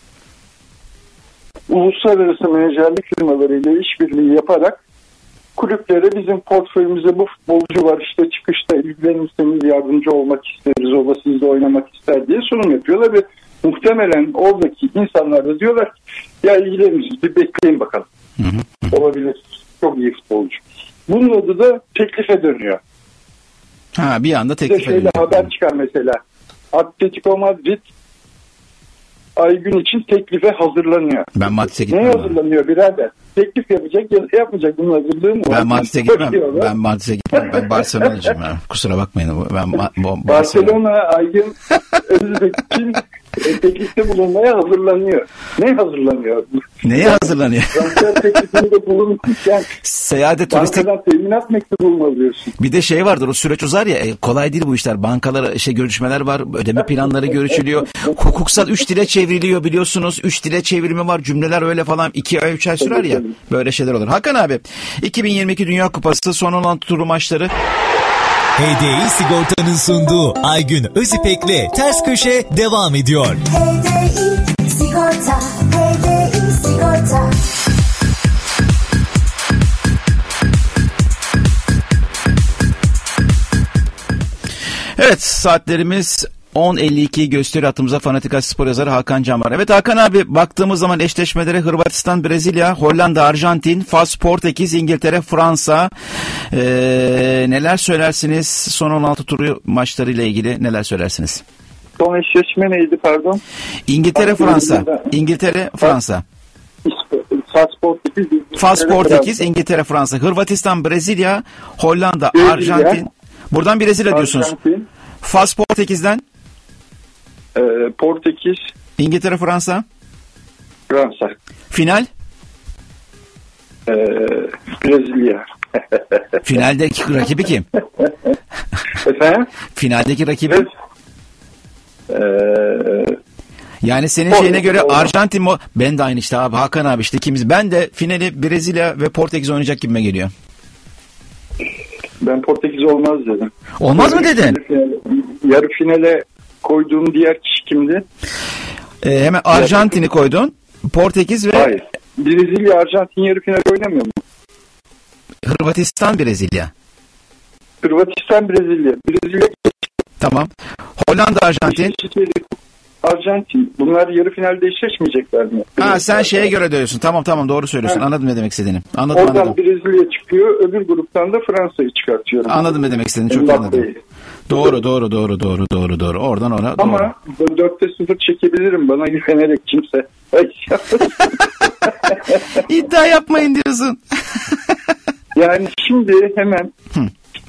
uluslararası menajerlik firmalarıyla işbirliği yaparak kulüplere bizim portföyümüzde bu futbolcu var, işte çıkışta ilgilenirseniz yardımcı olmak isteriz, o da sizle oynamak ister diye sunum yapıyorlar ve muhtemelen oradaki insanlar da diyorlar ki ya ilgileniriz, bir bekleyin bakalım. Hı hı. Olabilir. Çok iyi futbolcu. Bunun adı da teklife dönüyor. Ha, bir anda teklif ediliyor. Şöyle haber çıkar mesela. Atletico Madrid Aygün için teklife hazırlanıyor. Ben Madrid'e gitmem. Ne hazırlanıyor birader? Teklif yapacak ya da yapmayacak, bunun hazırlığı mı? Ben Madrid'e gitmem. Ben Madrid'e gitmem. Ben Barcelona'cıyım. Yani. Kusura bakmayın. Ben Ma- Barcelona. Barcelona Aygün Özbek için teklifte bulunmaya hazırlanıyor. Ne hazırlanıyor? Neye hazırlanıyor? Transfer teklifinde bulunurken seyahate turistik bankadan teminat mektubu mu alıyorsun? Bir de şey vardır, o süreç uzar ya, e, kolay değil bu işler. Bankalar şey görüşmeler var, ödeme planları görüşülüyor. Hukuksal üç dile çevriliyor biliyorsunuz. Üç dile çevirimi var, cümleler öyle falan iki ay üç ay sürer ya. Böyle şeyler olur. Hakan abi, iki bin yirmi iki Dünya Kupası son on altı turu maçları. H D I Sigorta'nın sunduğu Aygün Özipek'le Ters Köşe devam ediyor. H D I Sigorta, H D I Sigorta. Evet, saatlerimiz on elli iki gösteri, hattımıza Fanatika Spor yazarı Hakan Can var. Evet Hakan abi, baktığımız zaman eşleşmelere Hırvatistan, Brezilya, Hollanda, Arjantin, Fas, Portekiz, İngiltere, Fransa. Ee, neler söylersiniz? Son on altı turu maçlarıyla ilgili neler söylersiniz? Son eşleşme neydi pardon? İngiltere, Fransa. İngiltere, Fransa. Fas, Portekiz, Fas, Portekiz, İngiltere, Fransa. Hırvatistan, Brezilya, Hollanda, Brezilya, Arjantin. Buradan Brezilya diyorsunuz. Arjantin. Fas, Portekiz'den? Ee, Portekiz. İngiltere, Fransa? Fransa. Final? Ee, Brezilya. Finaldeki rakibi kim? Efendim? Finaldeki rakibi? Evet. Ee, yani senin şeyine göre Arjantin mi? Ben de aynı işte abi, Hakan abi işte ikimiz. Ben de finali Brezilya ve Portekiz oynayacak gibime geliyor. Ben Portekiz olmaz dedim. Olmaz mı dedin? Yarı finale koyduğum diğer kişi kimdi? Ee, hemen Arjantin'i koydun. Portekiz ve... Hayır. Brezilya Arjantin yarı final oynamıyor mu? Hırvatistan Brezilya. Hırvatistan Brezilya. Brezilya. Tamam. Hollanda Arjantin. Arjantin. Bunlar yarı finalde eşleşmeyecekler mi? Ha, sen şeye göre diyorsun. Tamam tamam, doğru söylüyorsun. Ha. Anladım ne demek istediğini. Anladım, Oradan anladım. Brezilya çıkıyor. Öbür gruptan da Fransa'yı çıkartıyorum. Anladım ne demek istediğini. Çok anladım. Doğru doğru doğru doğru doğru doğru. Oradan ona doğru. Ama dörtte sıfır çekebilirim bana güvenerek kimse. İddia yapmayın diyorsun. Yani şimdi hemen Hı.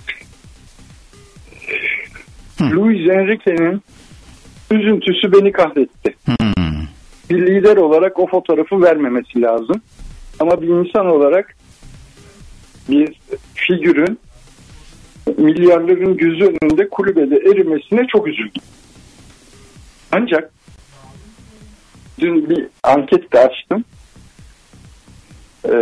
Hı. Luis Enrique'nin üzüntüsü beni kahretti. Hmm. Bir lider olarak o fotoğrafı vermemesi lazım. Ama bir insan olarak bir figürün milyarların gözü önünde kulübede erimesine çok üzüldüm. Ancak dün bir anket de açtım. Ee,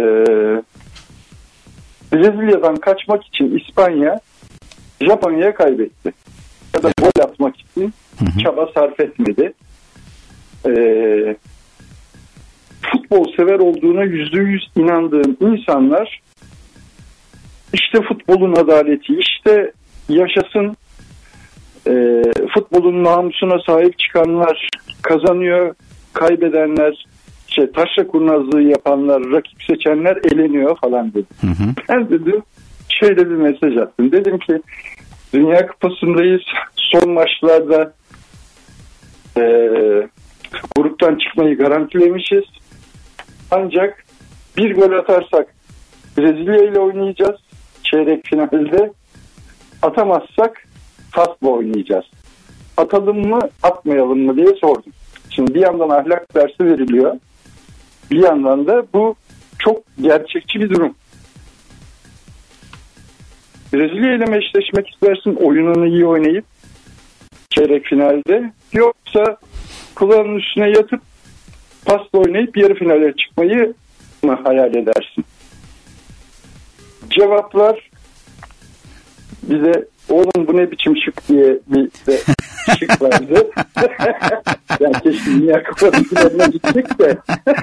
Brezilya'dan kaçmak için İspanya Japonya'ya kaybetti. Ya da gol atmak için hı hı. çaba sarf etmedi. Ee, futbol sever olduğuna yüzde yüz inandığım insanlar işte futbolun adaleti, işte yaşasın e, futbolun namusuna sahip çıkanlar kazanıyor, kaybedenler, şey, taşra kurnazlığı yapanlar, rakip seçenler eleniyor falan dedi. Hı hı. Ben dedim şöyle bir mesaj attım. Dedim ki Dünya Kupası'ndayız. Son maçlarda e, gruptan çıkmayı garantilemişiz. Ancak bir gol atarsak Brezilya ile oynayacağız çeyrek finalde. Atamazsak Fas'la oynayacağız. Atalım mı atmayalım mı diye sordum. Şimdi bir yandan ahlak dersi veriliyor. Bir yandan da bu çok gerçekçi bir durum. Brezilya ile mi eşleşmek istersin oyununu iyi oynayıp çeyrek finalde, yoksa kulağının üstüne yatıp pasla oynayıp yarı finale çıkmayı mı hayal edersin? Cevaplar bize oğlum bu ne biçim şık diye bir de şık verdi. Yani keşke Dünya Kupası'na gittik de.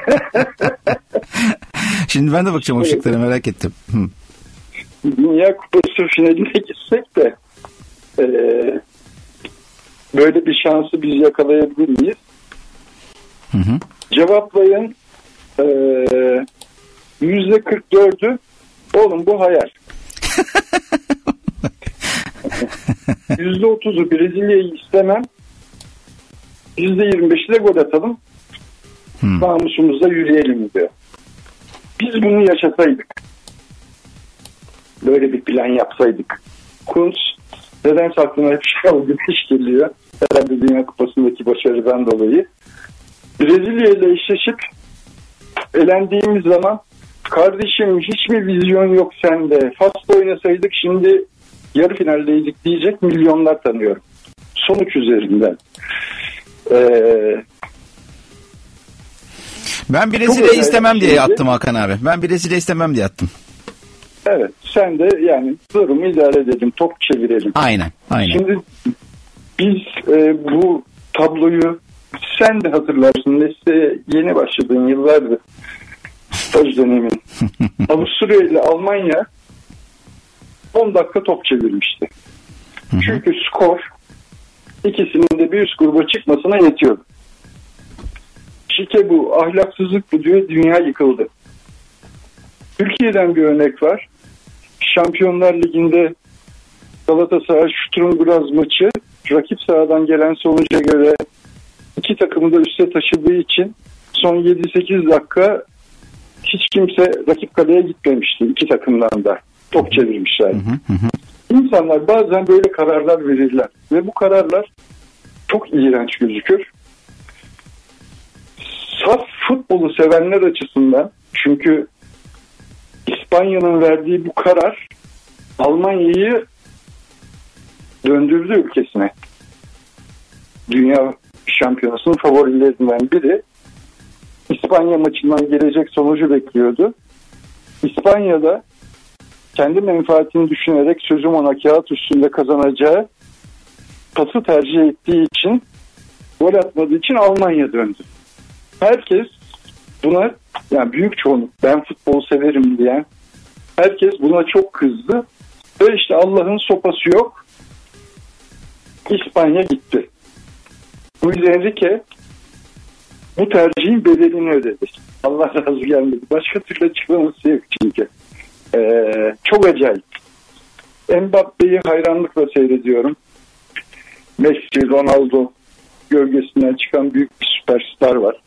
Şimdi ben de bakacağım o şıklara, merak ettim. Hı. Dünya Kupası finaline gitsek de e, böyle bir şansı biz yakalayabilir miyiz? Hı hı. Cevaplayın e, yüzde kırk dördü oğlum bu hayal. yüzde otuzu Brezilya'yı istemem. yüzde yirmi beşi de gol atalım. Hmm. Namusumuzda yürüyelim diyor. Biz bunu yaşasaydık, böyle bir plan yapsaydık, Kuntz nedense aklıma hep Şenol Güneş geliyor. Herhalde Dünya Kupası'ndaki başarıdan dolayı. Brezilya ile eşleşip elendiğimiz zaman kardeşim hiç mi vizyon yok sende? Fas'ta oynasaydık şimdi yarı finaldeydik diyecek milyonlar tanıyorum. Sonuç üzerinden. Ee, ben Brezilya'yı istemem diye attım Hakan abi. Ben Brezilya istemem diye attım. Evet. Sen de yani durumu idare edelim. Top çevirelim. Aynen. Aynen. Şimdi biz e, bu tabloyu sen de hatırlarsın. Mesleğe yeni başladığın yıllardır. Staj dönemin. Avusturya ile Almanya on dakika top çevirmişti. Hı hı. Çünkü skor ikisinin de bir üst gruba çıkmasına yetiyordu. Şike bu, ahlaksızlık bu diyor, dünya yıkıldı. Türkiye'den bir örnek var. Şampiyonlar Ligi'nde Galatasaray Şutrumgraz maçı rakip sahadan gelen sonuca göre iki takımı da üste taşıdığı için son yedi sekiz dakika hiç kimse rakip kaleye gitmemişti iki takımdan da. Top çevirmişler. Hı hı hı. İnsanlar bazen böyle kararlar verirler ve bu kararlar çok iğrenç gözükür. Saf futbolu sevenler açısından, çünkü İspanya'nın verdiği bu karar Almanya'yı döndürdü ülkesine. Dünya şampiyonasının favorilerinden biri. İspanya maçından gelecek sonucu bekliyordu. İspanya'da kendi menfaatini düşünerek sözüm ona kağıt üstünde kazanacağı pası tercih ettiği için, gol atmadığı için Almanya döndü. Herkes buna, yani büyük çoğunluk ben futbol severim diyen herkes buna çok kızdı ve işte Allah'ın sopası yok, İspanya gitti. Luis Enrique bu tercihin bedelini ödedi. Allah razı gelmedi. Başka türlü açıklaması yok çünkü. Ee, çok acayip. Mbappe'yi hayranlıkla seyrediyorum. Messi, Ronaldo gölgesinden çıkan büyük bir süperstar var.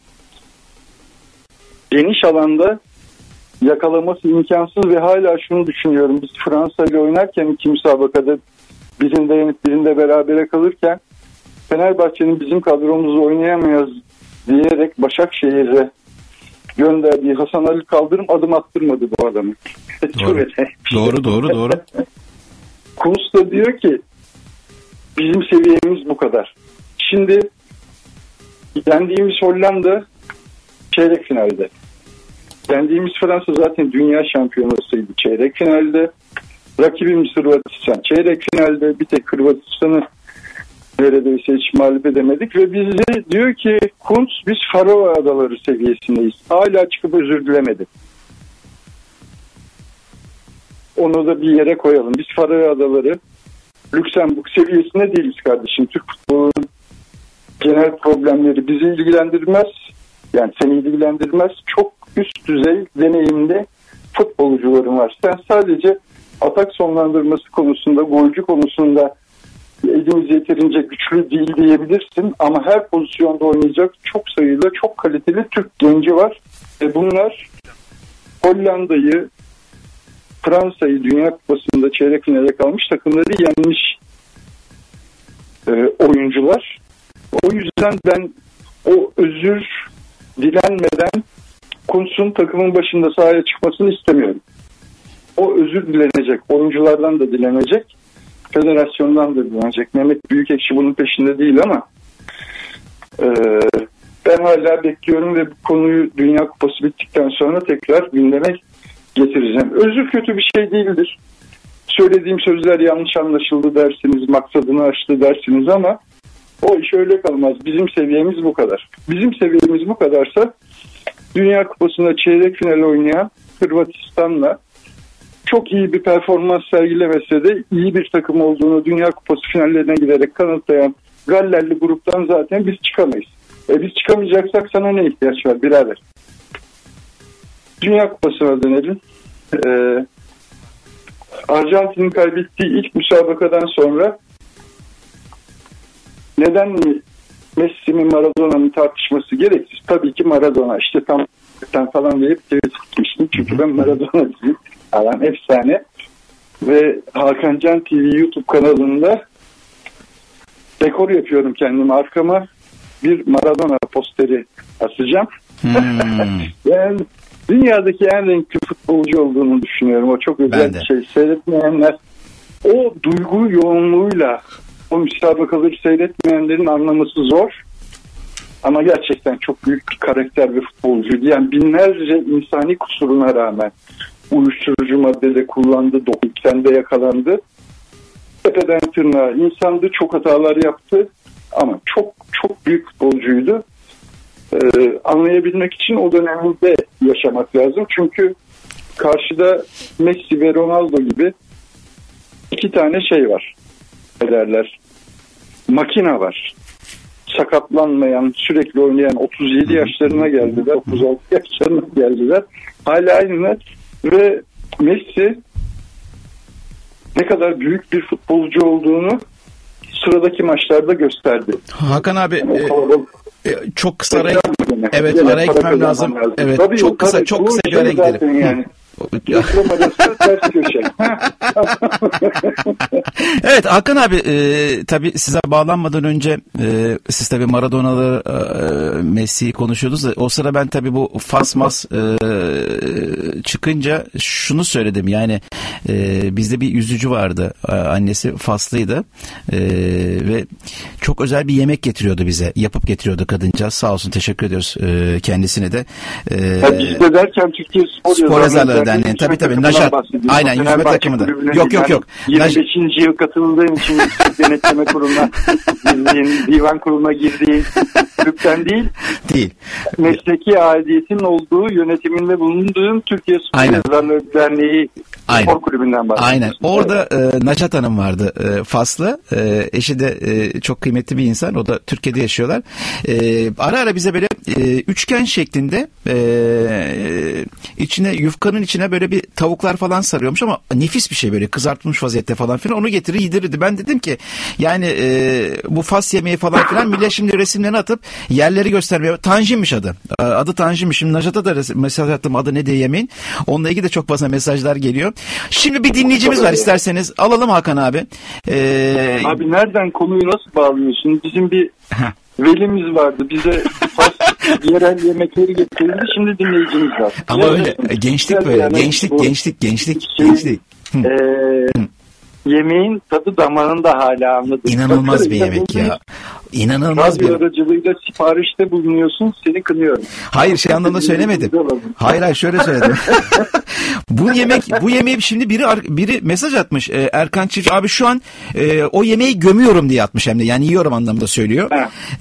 Geniş alanda yakalaması imkansız ve hala şunu düşünüyorum. Biz Fransa ile oynarken iki müsabakada birinde yenip birinde berabere kalırken Fenerbahçe'nin bizim kadromuzu oynayamayız diyerek Başakşehir'e gönderdiği Hasan Ali Kaldırım adım attırmadı bu adamı. Doğru, doğru, doğru. doğru. Kuntz da diyor ki bizim seviyemiz bu kadar. Şimdi yendiğimiz Hollanda çeyrek finalde. Yendiğimiz Fransa zaten dünya şampiyonasıydı çeyrek finalde. Rakibimiz Hırvatistan çeyrek finalde. Bir tek Hırvatistan'ı neredeyse hiç mağlup edemedik ve bizi diyor ki Kuntz biz Faroe Adaları seviyesindeyiz. Hala çıkıp özür dilemedi. Onu da bir yere koyalım. Biz Faroe Adaları Lüksemburg seviyesinde değiliz kardeşim. Türk futbolunun genel problemleri bizi ilgilendirmez. Yani seni ilgilendirmez. Çok üst düzey deneyimli futbolcuların var. Sen sadece atak sonlandırması konusunda, golcü konusunda elimiz yeterince güçlü değil diyebilirsin ama her pozisyonda oynayacak çok sayıda çok kaliteli Türk genci var. Ve bunlar Hollanda'yı, Fransa'yı Dünya Kupası'nda çeyrek finale kalmış takımları yenmiş e, oyuncular. O yüzden ben o özür dilenmeden Kuntz'un takımın başında sahaya çıkmasını istemiyorum. O özür dilenecek. Oyunculardan da dilenecek. Federasyondan da dilenecek. Mehmet Büyükekşi bunun peşinde değil ama e, ben hala bekliyorum ve bu konuyu Dünya Kupası bittikten sonra tekrar gündeme getireceğim. Özür kötü bir şey değildir. Söylediğim sözler yanlış anlaşıldı dersiniz, maksadını aştı dersiniz ama o iş öyle kalmaz. Bizim seviyemiz bu kadar. Bizim seviyemiz bu kadarsa Dünya Kupası'nda çeyrek final oynayan Hırvatistan'la çok iyi bir performans sergilemese de iyi bir takım olduğunu Dünya Kupası finallerine giderek kanıtlayan Gallerli gruptan zaten biz çıkamayız. E biz çıkamayacaksak sana ne ihtiyaç var birader? Dünya Kupası'na dönelim. Ee, Arjantin'in kaybettiği ilk müsabakadan sonra neden mi Messi mi Maradona'nın tartışması gereksiz? Tabii ki Maradona. İşte tam falan deyip tweet tutmuştum. Çünkü ben Maradona'cıyım. Adam efsane. Ve Hakan Can T V YouTube kanalında dekor yapıyorum kendime. Arkama bir Maradona posteri asacağım. Hmm. Yani dünyadaki en renkli futbolcu olduğunu düşünüyorum. O çok özel bir şey. Seyretmeyenler o duygu yoğunluğuyla o müsabakaları seyretmeyenlerin anlaması zor. Ama gerçekten çok büyük bir karakter ve futbolcuydu. Yani binlerce insani kusuruna rağmen uyuşturucu maddede kullandı, dopingde yakalandı. Tepeden tırnağa insandı, çok hatalar yaptı. Ama çok çok büyük futbolcuydu. Ee, anlayabilmek için o dönemde yaşamak lazım. Çünkü karşıda Messi ve Ronaldo gibi iki tane şey var. Ne derler? Makina var. Sakatlanmayan, sürekli oynayan otuz yedi yaşlarına geldiler. otuz altı yaşlarına geldiler. Hala aynılar. Ve Messi ne kadar büyük bir futbolcu olduğunu sıradaki maçlarda gösterdi. Hakan abi e, e, çok kısa araya evet Gene araya gitmem lazım. lazım. Evet tabii çok kısa tabii, çok kısa bir araya gidelim. Yani. Evet Hakan abi e, tabii size bağlanmadan önce e, siz tabii Maradona'lı e, Messi'yi konuşuyordunuz da o sıra ben tabii bu Fasmas e, çıkınca şunu söyledim yani e, bizde bir yüzücü vardı e, annesi Faslıydı e, ve çok özel bir yemek getiriyordu bize yapıp getiriyordu kadıncağız sağ olsun teşekkür ediyoruz e, kendisine de. E, bizde derken Türkiye Spor, Spor Yazarları Derneği tabii tabii Najar aynen yüzme takımı da yok yok yok yirmi beşinci yıl katıldığım için denetleme kuruluna girdiğim, divan kuruluna girdiğim kulüpten değil değil mesleki aidiyetinin olduğu yönetiminde bulunduğum Türkiye Spor aynen. Yazarları Derneği Aynen. Spor Kulübü'nden bahsediyoruz. Aynen. Orada e, Nacat Hanım vardı e, Faslı. E, eşi de e, çok kıymetli bir insan. O da Türkiye'de yaşıyorlar. E, ara ara bize böyle e, üçgen şeklinde e, içine yufkanın içine böyle bir tavuklar falan sarıyormuş ama nefis bir şey böyle kızartılmış vaziyette falan filan. Onu getirir yedirirdi. Ben dedim ki yani e, bu Fas yemeği falan filan millet şimdi resimlerini atıp yerleri göstermeye. Tanjin'miş adı. Adı Tanjin'miş. Şimdi Najat'a da mesaj attım adı ne diye yemeğin. Onunla ilgili de çok fazla mesajlar geliyor. Şimdi bir dinleyicimiz var isterseniz. Alalım Hakan abi. Ee... Abi nereden konuyu nasıl bağlıyorsun? Bizim bir velimiz vardı. Bize Fas yerel yemekleri getirildi. Şimdi dinleyicimiz var. Ama yani, öyle. Gençlik böyle. Yani, gençlik, bu, gençlik, gençlik, şey, gençlik. E, yemeğin tadı damağında hala anladım. İnanılmaz Bakın, bir yemek ya. İnanılmaz bir. Radyo aracılığıyla siparişte bulunuyorsun. Seni kınıyorum. Hayır şey anlamda söylemedim. Hayır hayır şöyle söyledim. bu yemek bu yemeği şimdi biri biri mesaj atmış. Ee, Erkan Çift abi şu an e, o yemeği gömüyorum diye atmış hem de. Yani yiyorum anlamda söylüyor.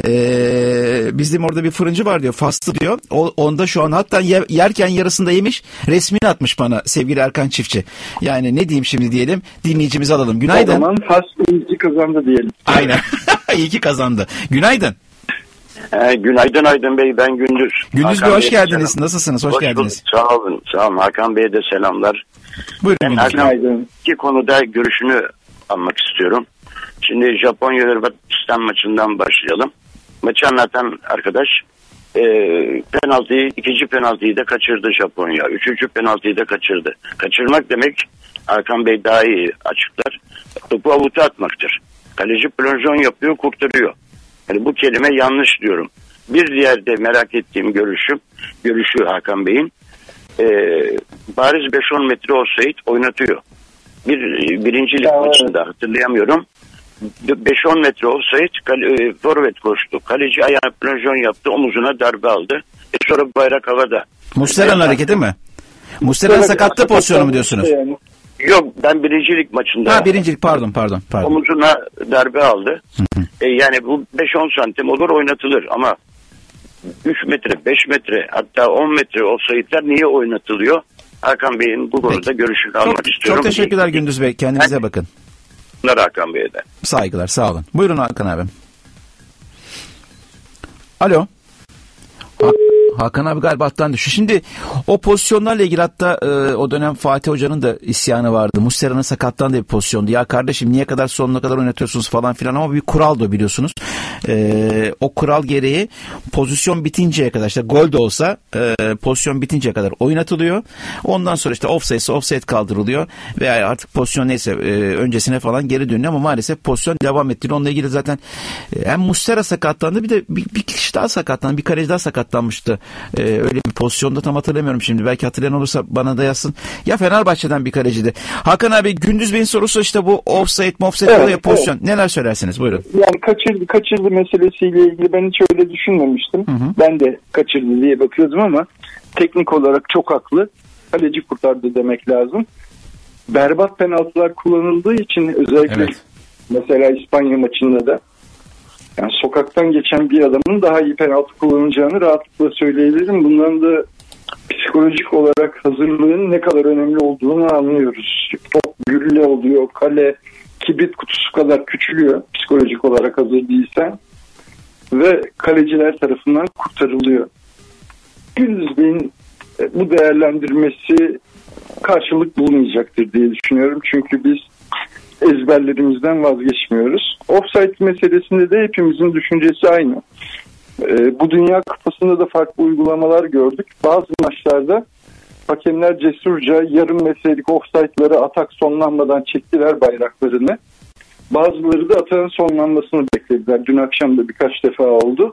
Ee, bizim orada bir fırıncı var diyor. Faslı diyor. O, onda şu an hatta yer, yerken yarısında yemiş. Resmini atmış bana sevgili Erkan Çiftçi. Yani ne diyeyim şimdi diyelim. Dinleyicimizi alalım. Günaydın. O zaman Fas iyi ki kazandı diyelim. Aynen. İyi ki kazandı. Günaydın. Ee, günaydın Aydın Bey, ben Gündüz. Gündüz Bey hoş geldiniz. Selam. Nasılsınız? Hoş, hoş geldiniz. Sağ olun. Sağ olun. Hakan Bey'e de selamlar. Buyurun. Ben Hakan iki konuda görüşünü almak istiyorum. Şimdi Japonya Hırvatistan maçından başlayalım. Maçı anlatan arkadaş e, penaltıyı, ikinci penaltıyı da kaçırdı Japonya. Üçüncü penaltıyı da kaçırdı. Kaçırmak demek, Hakan Bey daha iyi açıklar, topu avuta atmaktır. Kaleci plonjon yapıyor, kurtarıyor. Yani bu kelime yanlış diyorum. Bir diğer de merak ettiğim görüşüm, görüşü Hakan Bey'in, e, bariz beş on metre olsaydı oynatıyor. Bir birincilik evet. maçında hatırlayamıyorum. beş on metre olsaydı kale, forvet koştu. Kaleci ayağına plonjon yaptı, omuzuna darbe aldı. E sonra bayrak havada. Muslera'nın hareketi mi? Muslera'nın sakatlığı pozisyonu mu diyorsunuz? Yani. Yok, ben birincilik maçında. Ha birincilik, pardon pardon. pardon. Omuzuna darbe aldı. e, yani bu beş on santim olur, oynatılır ama üç metre, beş metre, hatta on metre olsaydılar niye oynatılıyor? Hakan Bey'in bu konuda görüşünü çok, almak istiyorum. Çok teşekkürler Gündüz Bey. Kendinize ben, bakın. Hakan Bey'e de. Saygılar, sağ olun. Buyurun Hakan abi. Alo. Ha- Hakan abi galiba alttan düştü. Şimdi o pozisyonlarla ilgili hatta e, o dönem Fatih Hoca'nın da isyanı vardı. Muslera'nın sakatlandığı bir pozisyondu. Ya kardeşim niye kadar sonuna kadar oynatıyorsunuz falan filan, ama bir kuraldı o, biliyorsunuz. E, o kural gereği pozisyon bitinceye kadar, işte gol de olsa e, pozisyon bitinceye kadar oynatılıyor. Ondan sonra işte offside offside kaldırılıyor veya artık pozisyon neyse e, öncesine falan geri dönüyor, ama maalesef pozisyon devam ettiriyor. Onunla ilgili zaten e, hem Muslera sakatlandı, bir de bir, bir kişi daha sakatlandı. Bir kaleci daha sakatlanmıştı. Ee, öyle bir pozisyonda tam hatırlamıyorum şimdi. Belki hatırlayan olursa bana da yazsın. Ya Fenerbahçe'den bir kaleciydi. Hakan abi, Gündüz Bey'in sorusu işte bu offside offside evet, ya pozisyon. Evet. Neler söylersiniz? Buyurun. Yani kaçırdı kaçırdı meselesiyle ilgili ben hiç öyle düşünmemiştim. Hı hı. Ben de kaçırdı diye bakıyordum ama teknik olarak çok haklı. Kaleci kurtardı demek lazım. Berbat penaltılar kullanıldığı için özellikle evet. Mesela İspanya maçında da yani sokaktan geçen bir adamın daha iyi penaltı kullanacağını rahatlıkla söyleyebilirim. Bundan da psikolojik olarak hazırlığın ne kadar önemli olduğunu anlıyoruz. Top gülle oluyor, kale kibrit kutusu kadar küçülüyor psikolojik olarak hazır değilsen ve kaleciler tarafından kurtarılıyor. Gündüz Bey'in bu değerlendirmesi karşılık bulmayacaktır diye düşünüyorum. Çünkü biz ezberlerimizden vazgeçmiyoruz. Offside meselesinde de hepimizin düşüncesi aynı. Ee, bu Dünya Kupası'nda da farklı uygulamalar gördük. Bazı maçlarda hakemler cesurca yarım metrelik offside'ları atak sonlanmadan çektiler bayraklarını. Bazıları da atağın sonlanmasını beklediler. Dün akşam da birkaç defa oldu.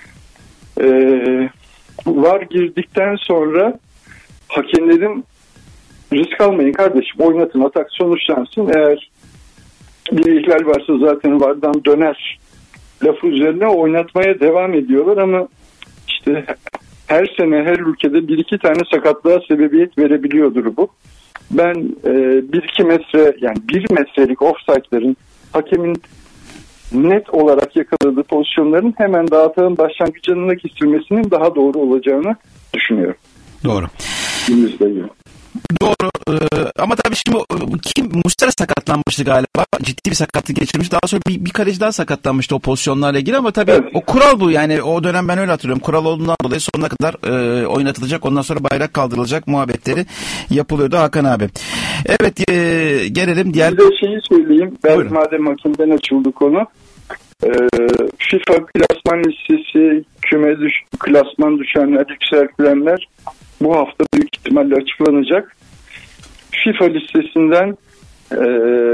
Ee, VAR girdikten sonra hakemlerin risk almayın kardeşim, oynatın, atak sonuçlansın. Eğer bir ihlal varsa zaten VAR'dan döner lafı üzerine oynatmaya devam ediyorlar ama işte her sene her ülkede bir iki tane sakatlığa sebebiyet verebiliyordur bu. Ben e, bir iki metre yani bir metrelik offside'ların hakemin net olarak yakaladığı pozisyonların hemen dağıtığın başlangıcına kesilmesinin daha doğru olacağını düşünüyorum. Doğru. Günümüzde. Doğru ee, ama tabii şimdi kim Muslera sakatlanmıştı galiba, ciddi bir sakatlık geçirmiş, daha sonra bir, bir kaleci daha sakatlanmıştı o pozisyonlarla ilgili, ama tabii evet. O kural bu yani, o dönem ben öyle hatırlıyorum, kural olduğundan dolayı sonuna kadar e, oynatılacak, ondan sonra bayrak kaldırılacak muhabbetleri yapılıyordu Hakan abi. Evet e, gelelim diğer. Bir de şeyi söyleyeyim, ben Buyurun. Madem hakimden açıldı konu, e, FIFA klasman listesi, küme düş, klasman düşenler, yükseltilenler bu hafta büyük ihtimalle açıklanacak. FIFA listesinden e,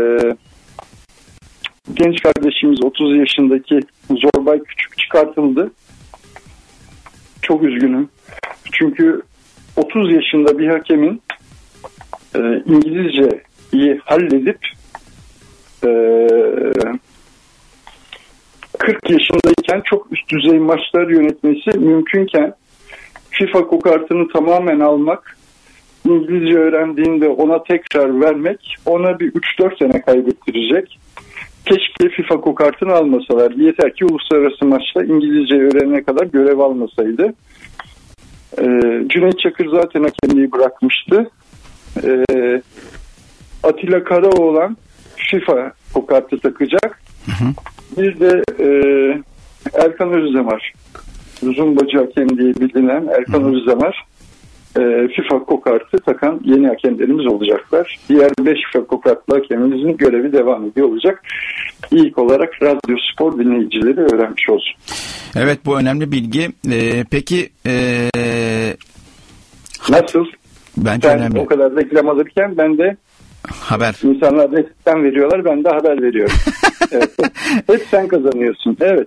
genç kardeşimiz otuz yaşındaki Zorbay Küçük çıkartıldı. Çok üzgünüm. Çünkü otuz yaşında bir hakemin e, İngilizceyi halledip e, kırk yaşındayken çok üst düzey maçlar yönetmesi mümkünken FIFA kokartını tamamen almak, İngilizce öğrendiğinde ona tekrar vermek ona bir üç dört sene kaybettirecek. Keşke FIFA kokartını almasalar. Yeter ki uluslararası maçta İngilizce öğrenene kadar görev almasaydı. Ee, Cüneyt Çakır zaten hakemliği bırakmıştı. Ee, Atilla Karaoğlan FIFA kokartı takacak. Hı hı. Bir de e, Erkan Özdemir, Zumbacı hakem diye bilinen Erkan hı. Özdemir e, FIFA kokartı takan yeni hakemlerimiz olacaklar. Diğer beş FIFA kokartlı hakemimizin görevi devam ediyor olacak. ilk olarak Radyo Spor dinleyicileri öğrenmiş olsun. Evet, bu önemli bilgi. Ee, peki ee... nasıl? Bence ben önemli. O kadar reklam alırken ben de haber. İnsanlar reklam veriyorlar, ben de haber veriyorum. Evet. Hep sen kazanıyorsun. Evet.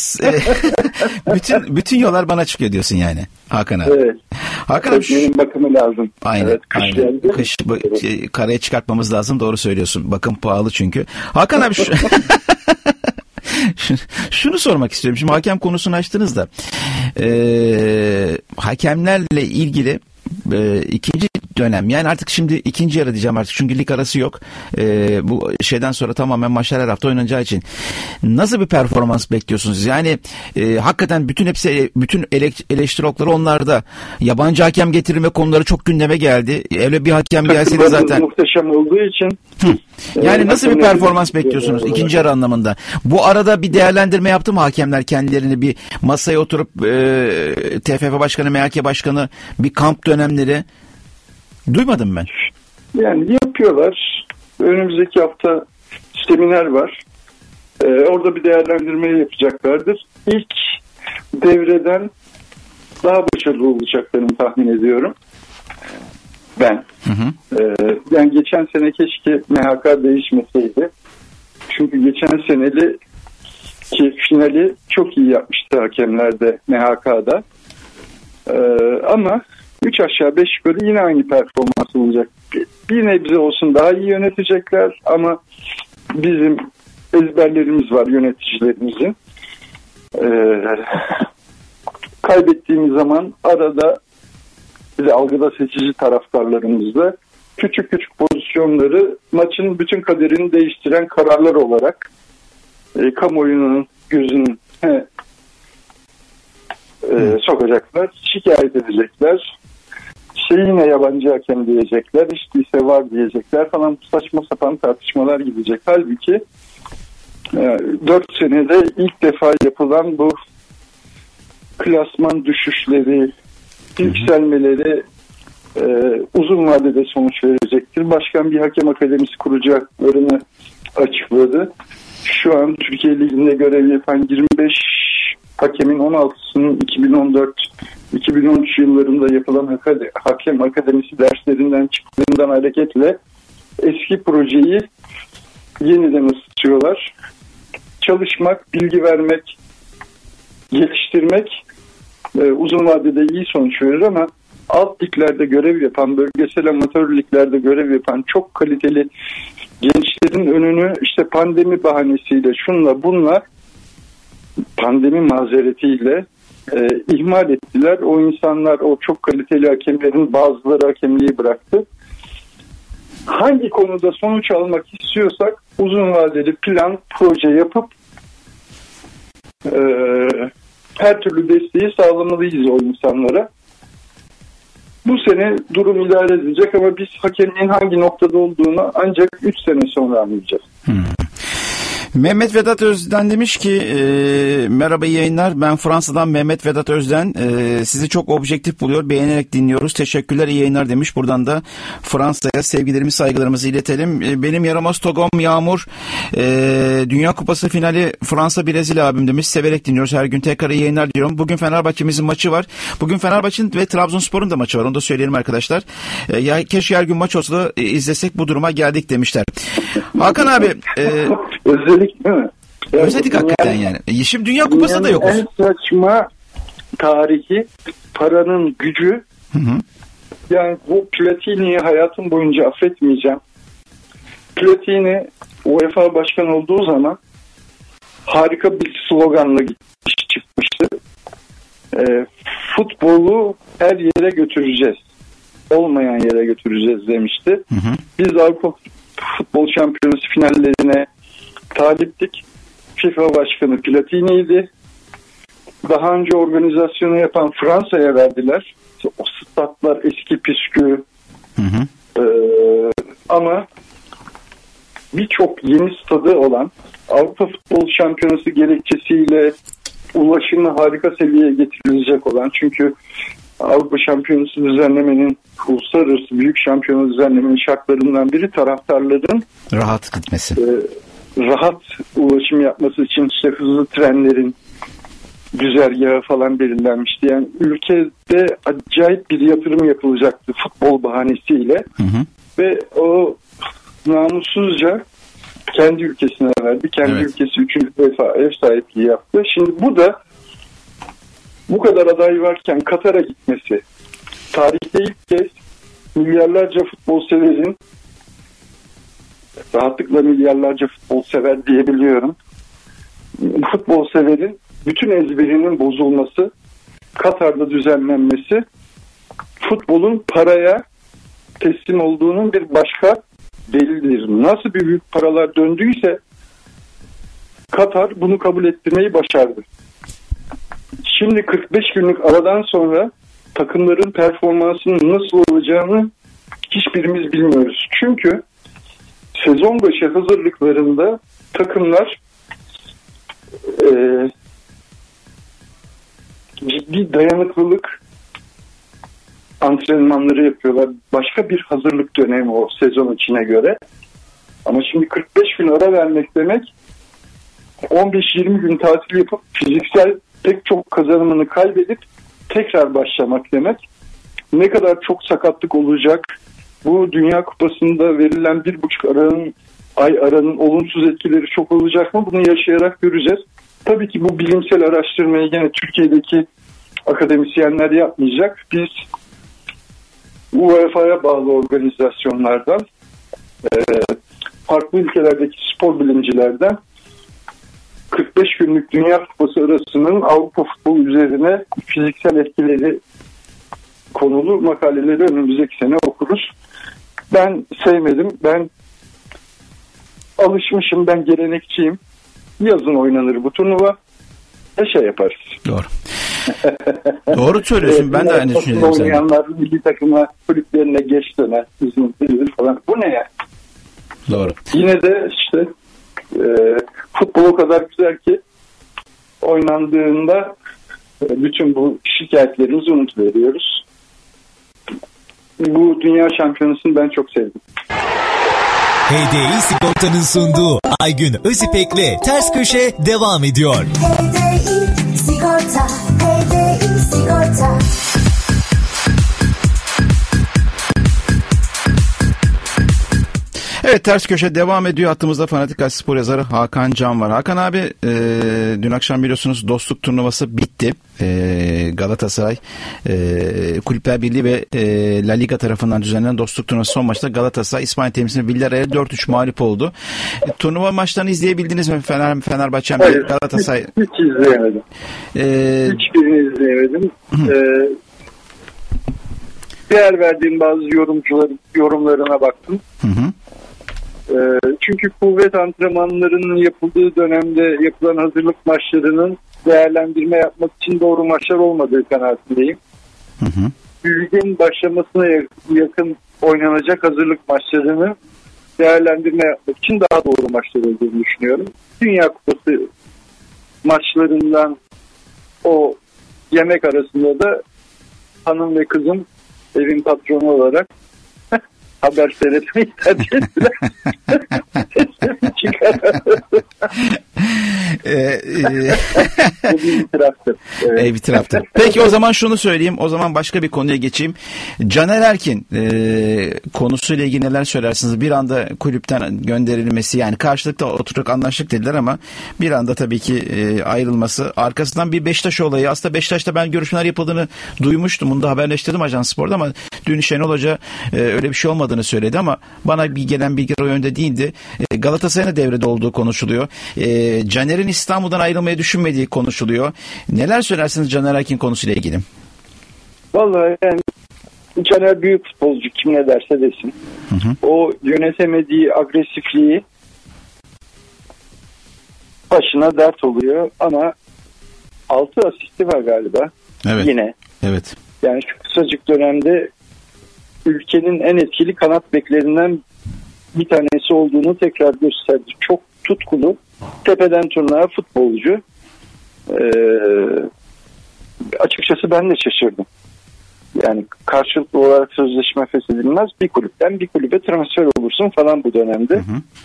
bütün bütün yollar bana çıkıyor diyorsun yani Hakan abi. Evet. Hakan abi, benim bakımı lazım. Aynen. Evet, kış aynen. geldi. Kış evet. Karaya çıkartmamız lazım. Doğru söylüyorsun. Bakım pahalı çünkü. Hakan abi şu şunu sormak istiyorum. Şimdi hakem konusunu açtınız da ee, hakemlerle ilgili e, ikinci dönem, yani artık şimdi ikinci yarı diyeceğim artık çünkü lig arası yok. Ee, bu şeyden sonra tamamen maçlar her hafta oynanacağı için nasıl bir performans bekliyorsunuz? Yani e, hakikaten bütün hepsi bütün eleştiri okları onlarda. Yabancı hakem getirme konuları çok gündeme geldi. Öyle bir hakem gelse de zaten muhteşem olduğu için. Hı. Yani nasıl bir performans bekliyorsunuz ikinci yarı anlamında? Bu arada bir değerlendirme yaptı mı hakemler kendilerini, bir masaya oturup e, T F F Başkanı, M H K Başkanı, bir kamp dönemleri duymadım ben. Yani yapıyorlar. Önümüzdeki hafta seminer var. Ee, orada bir değerlendirme yapacaklardır. İlk devreden daha başarılı olacaklarını tahmin ediyorum. Ben. Hı hı. Ee, yani geçen sene keşke M H K değişmeseydi. Çünkü geçen seneli ki finali çok iyi yapmıştı hakemler de M H K'da. Ee, ama üç aşağı beş yukarı yine aynı performans olacak. Bir nebze olsun daha iyi yönetecekler ama bizim ezberlerimiz var yöneticilerimizin. Ee, kaybettiğimiz zaman arada bize algıda seçici taraftarlarımızda küçük küçük pozisyonları maçın bütün kaderini değiştiren kararlar olarak e, kamuoyunun gözünün he, e, sokacaklar, şikayet edecekler. Şey yine yabancı hakem diyecekler, hiç değilse var diyecekler falan, saçma sapan tartışmalar gidecek. Halbuki e, dört senede ilk defa yapılan bu klasman düşüşleri, yükselmeleri e, uzun vadede sonuç verecektir. Başkan bir hakem akademisi kuracaklarını açıkladı. Şu an Türkiye Ligi'nde görev yapan yirmi beş hakemin on altısının iki bin on dört iki bin on üç yıllarında yapılan hakem akademisi derslerinden çıktığından hareketle eski projeyi yeniden ısıtıyorlar. Çalışmak, bilgi vermek, geliştirmek e, uzun vadede iyi sonuç verir ama alt liglerde görev yapan, bölgesel amatör liglerde görev yapan çok kaliteli gençlerin önünü işte pandemi bahanesiyle, şunla bunla, pandemi mazeretiyle e, ihmal ettiler. O insanlar, o çok kaliteli hakemlerin bazıları hakemliği bıraktı. Hangi konuda sonuç almak istiyorsak uzun vadeli plan, proje yapıp e, her türlü desteği sağlamalıyız o insanlara. Bu sene durum idare edilecek ama biz hakemliğin hangi noktada olduğunu ancak üç sene sonra anlayacağız. Hmm. Mehmet Vedat Özden demiş ki e, merhaba, iyi yayınlar. Ben Fransa'dan Mehmet Vedat Özden. E, sizi çok objektif buluyor. Beğenerek dinliyoruz. Teşekkürler, iyi yayınlar demiş. Buradan da Fransa'ya sevgilerimizi, saygılarımızı iletelim. E, benim yaramaz togom Yağmur. E, Dünya Kupası finali Fransa Brezilya abim demiş. Severek dinliyoruz. Her gün tekrar iyi yayınlar diyorum. Bugün Fenerbahçe'mizin maçı var. Bugün Fenerbahçe'nin ve Trabzonspor'un da maçı var. Onu da söyleyelim arkadaşlar. E, ya keşke her gün maç olsa da e, izlesek, bu duruma geldik demişler. Hakan abi. E, Özledik değil mi? Yani özledik hakikaten yani. yani. Şimdi Dünya Kupası da yokuz. En saçma tarihi, paranın gücü. Hı hı. Yani bu Platini'yi hayatım boyunca affetmeyeceğim. Platini UEFA başkanı olduğu zaman harika bir sloganla gitmiş, çıkmıştı. E, futbolu her yere götüreceğiz. Olmayan yere götüreceğiz demişti. Hı hı. Biz Avrupa Futbol Şampiyonası finallerine taliptik. FIFA Başkanı Platini'ydi. Daha önce organizasyonu yapan Fransa'ya verdiler. O statlar eski püskü. Hı hı. Ee, ama birçok yeni stadı olan, Avrupa Futbol Şampiyonası gerekçesiyle ulaşımı harika seviyeye getirilecek olan, çünkü Avrupa Şampiyonası düzenlemenin, uluslararası büyük şampiyonu düzenlemenin şartlarından biri taraftarların rahat gitmesi. E, rahat ulaşım yapması için işte hızlı trenlerin güzergahı falan belirlenmişti. Yani ülkede acayip bir yatırım yapılacaktı futbol bahanesiyle. Hı hı. Ve o namussuzca kendi ülkesine verdi. Kendi evet. ülkesi üçüncü defa ev sahipliği yaptı. Şimdi bu da bu kadar aday varken Katar'a gitmesi, tarihte ilk kez milyarlarca futbol severin, rahatlıkla milyarlarca futbol sever diyebiliyorum, futbol severin bütün ezberinin bozulması, Katar'da düzenlenmesi, futbolun paraya teslim olduğunun bir başka delildir. Nasıl bir büyük paralar döndüyse Katar bunu kabul ettirmeyi başardı. Şimdi kırk beş günlük aradan sonra takımların performansının nasıl olacağını hiçbirimiz bilmiyoruz. Çünkü sezon başı hazırlıklarında takımlar e, ciddi dayanıklılık antrenmanları yapıyorlar. Başka bir hazırlık dönemi o sezon içine göre. Ama şimdi kırk beş gün ara vermek demek on beş yirmi gün tatil yapıp fiziksel pek çok kazanımını kaybedip tekrar başlamak demek. Ne kadar çok sakatlık olacak, bu Dünya Kupası'nda verilen bir buçuk aranın, ay aranın olumsuz etkileri çok olacak mı? Bunu yaşayarak göreceğiz. Tabii ki bu bilimsel araştırmayı gene Türkiye'deki akademisyenler yapmayacak. Biz U E F A'ya bağlı organizasyonlardan, farklı ülkelerdeki spor bilimcilerden kırk beş günlük Dünya Kupası arasının Avrupa futbolu üzerine fiziksel etkileri konulu makaleleri önümüzdeki sene okuruz. Ben sevmedim. Ben alışmışım. Ben gelenekçiyim. Yazın oynanır bu turnuva. Ne şey yaparız. Doğru. Doğru söylüyorsun. Ben de aynı düşünüyorum. Oynayanlar milli takıma, kulüplerine geç döner. İzin verilir falan. Bu ne ya? Doğru. Yine de işte e, futbol o kadar güzel ki oynandığında e, bütün bu şikayetlerimizi unutuveriyoruz. Bu dünya şampiyonasını ben çok sevdim. H D I Sigorta'nın sunduğu Aygün Özipek'le Ters Köşe devam ediyor. H D I Sigorta, H D I Sigorta. Evet, Ters Köşe devam ediyor. Hattımızda Fanatik Gazetesi spor yazarı Hakan Can var. Hakan abi, e, dün akşam biliyorsunuz dostluk turnuvası bitti. E, Galatasaray e, Kulüpler Birliği ve e, La Liga tarafından düzenlenen dostluk turnuvası son maçta Galatasaray İspanya temsilcisi Villarreal'e dört üç mağlup oldu. E, turnuva maçlarını izleyebildiniz mi? Fener, Fenerbahçe mi? Galatasaray? Hiç, hiç izleyemedim. E, Hiçbirini izleyemedim. E, değer verdiğim bazı yorumcuların yorumlarına baktım. Hı hı. Çünkü kuvvet antrenmanlarının yapıldığı dönemde yapılan hazırlık maçlarının değerlendirme yapmak için doğru maçlar olmadığı kanaatindeyim. Hı hı. Ligin başlamasına yakın oynanacak hazırlık maçlarını değerlendirme yapmak için daha doğru maçlar olduğunu düşünüyorum. Dünya Kupası maçlarından o yemek arasında da hanım ve kızım evin patronu olarak haber seyretmeyi tercih ettiler. Bu bir itiraftır. Evet. E, itiraftır. Peki o zaman şunu söyleyeyim. O zaman başka bir konuya geçeyim. Caner Erkin e, konusuyla ilgili neler söylersiniz? Bir anda kulüpten gönderilmesi, yani karşılıklı oturarak anlaştık dediler ama bir anda tabii ki e, ayrılması. Arkasından bir Beşiktaş olayı. Aslında Beşiktaş'ta ben görüşmeler yapıldığını duymuştum. Bunu da haberleştirdim Ajans Spor'da ama dün Şenol Hoca e, öyle bir şey olmadığını söyledi ama bana bir gelen bilgi o yönde değildi. E, Galatasaray'ın devrede olduğu konuşuluyor. E, Caner'in İstanbul'dan ayrılmayı düşünmediği konuşuluyor. Neler söylersiniz Caner Erkin konusuyla ilgili? Vallahi yani Caner büyük futbolcu, kim ne derse desin. Hı hı. O yönetemediği agresifliği başına dert oluyor ama altı asisti var galiba. Evet. Yine. Evet. Yani şu kısacık dönemde ülkenin en etkili kanat beklerinden bir tanesi olduğunu tekrar gösterdi. Çok tutkulu, tepeden tırnağa futbolcu. Ee, açıkçası ben de şaşırdım. Yani karşılıklı olarak sözleşme feshedilmez, bir kulüpten bir kulübe transfer olursun falan bu dönemde. Hı hı.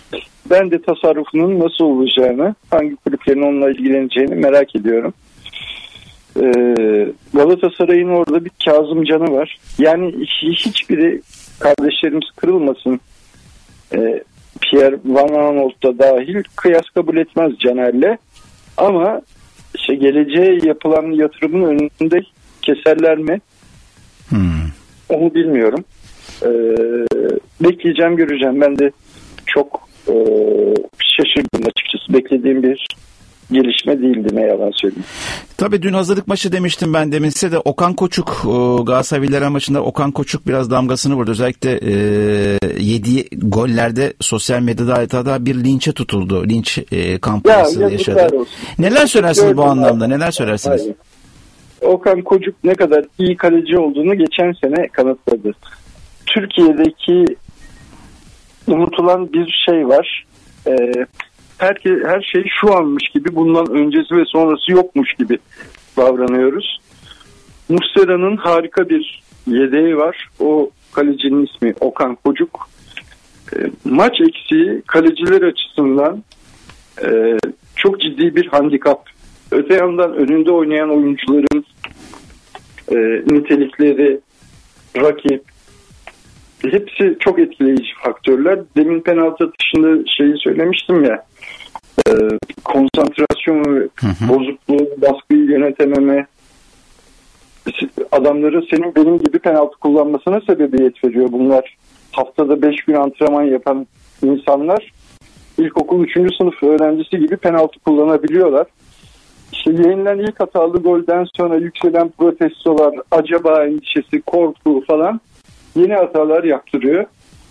Ben de tasarrufunun nasıl olacağını, hangi kulüplerin onunla ilgileneceğini merak ediyorum. Ee, Galatasaray'ın orada bir Kazım Can'ı var. Yani hiç, hiçbiri kardeşlerimiz kırılmasın. Ee, Pierre Van Aanholt da dahil kıyas kabul etmez Caner'le. Ama işte geleceğe yapılan yatırımın önünde keserler mi? Hmm. Onu bilmiyorum. Ee, bekleyeceğim, göreceğim. Ben de çok e, şaşırdım açıkçası. Beklediğim bir gelişme değildi, ne yalan söyleyeyim. Tabii dün hazırlık maçı demiştim ben demin size de. Okan Koçuk, Galatasaray Villarreal maçında Okan Koçuk biraz damgasını vurdu. Özellikle e, yediği gollerde sosyal medyada adeta bir linçe tutuldu. Linç e, kampanyası ya, yaşadı. Olsun. Neler söylersiniz Gördüm bu anlamda? Abi. Neler söylersiniz? Hayır. Okan Koçuk ne kadar iyi kaleci olduğunu geçen sene kanıtladı. Türkiye'deki unutulan bir şey var. Ee, Herke, her şey şu anmış gibi, bundan öncesi ve sonrası yokmuş gibi davranıyoruz. Muslera'nın harika bir yedeği var. O kalecinin ismi Okan Koçuk. E, maç eksiği kaleciler açısından e, çok ciddi bir handikap. Öte yandan önünde oynayan oyuncuların e, nitelikleri, rakip, hepsi çok etkileyici faktörler. Demin penaltı atışında şeyi söylemiştim ya, e, konsantrasyon ve bozukluğu, baskıyı yönetememe, adamları senin benim gibi penaltı kullanmasına sebebiyet veriyor. Bunlar haftada beş gün antrenman yapan insanlar ilkokul üçüncü sınıf öğrencisi gibi penaltı kullanabiliyorlar. İşte yayınlanan ilk hatalı golden sonra yükselen protestolar, acaba endişesi, korku falan yeni hatalar yaptırıyor.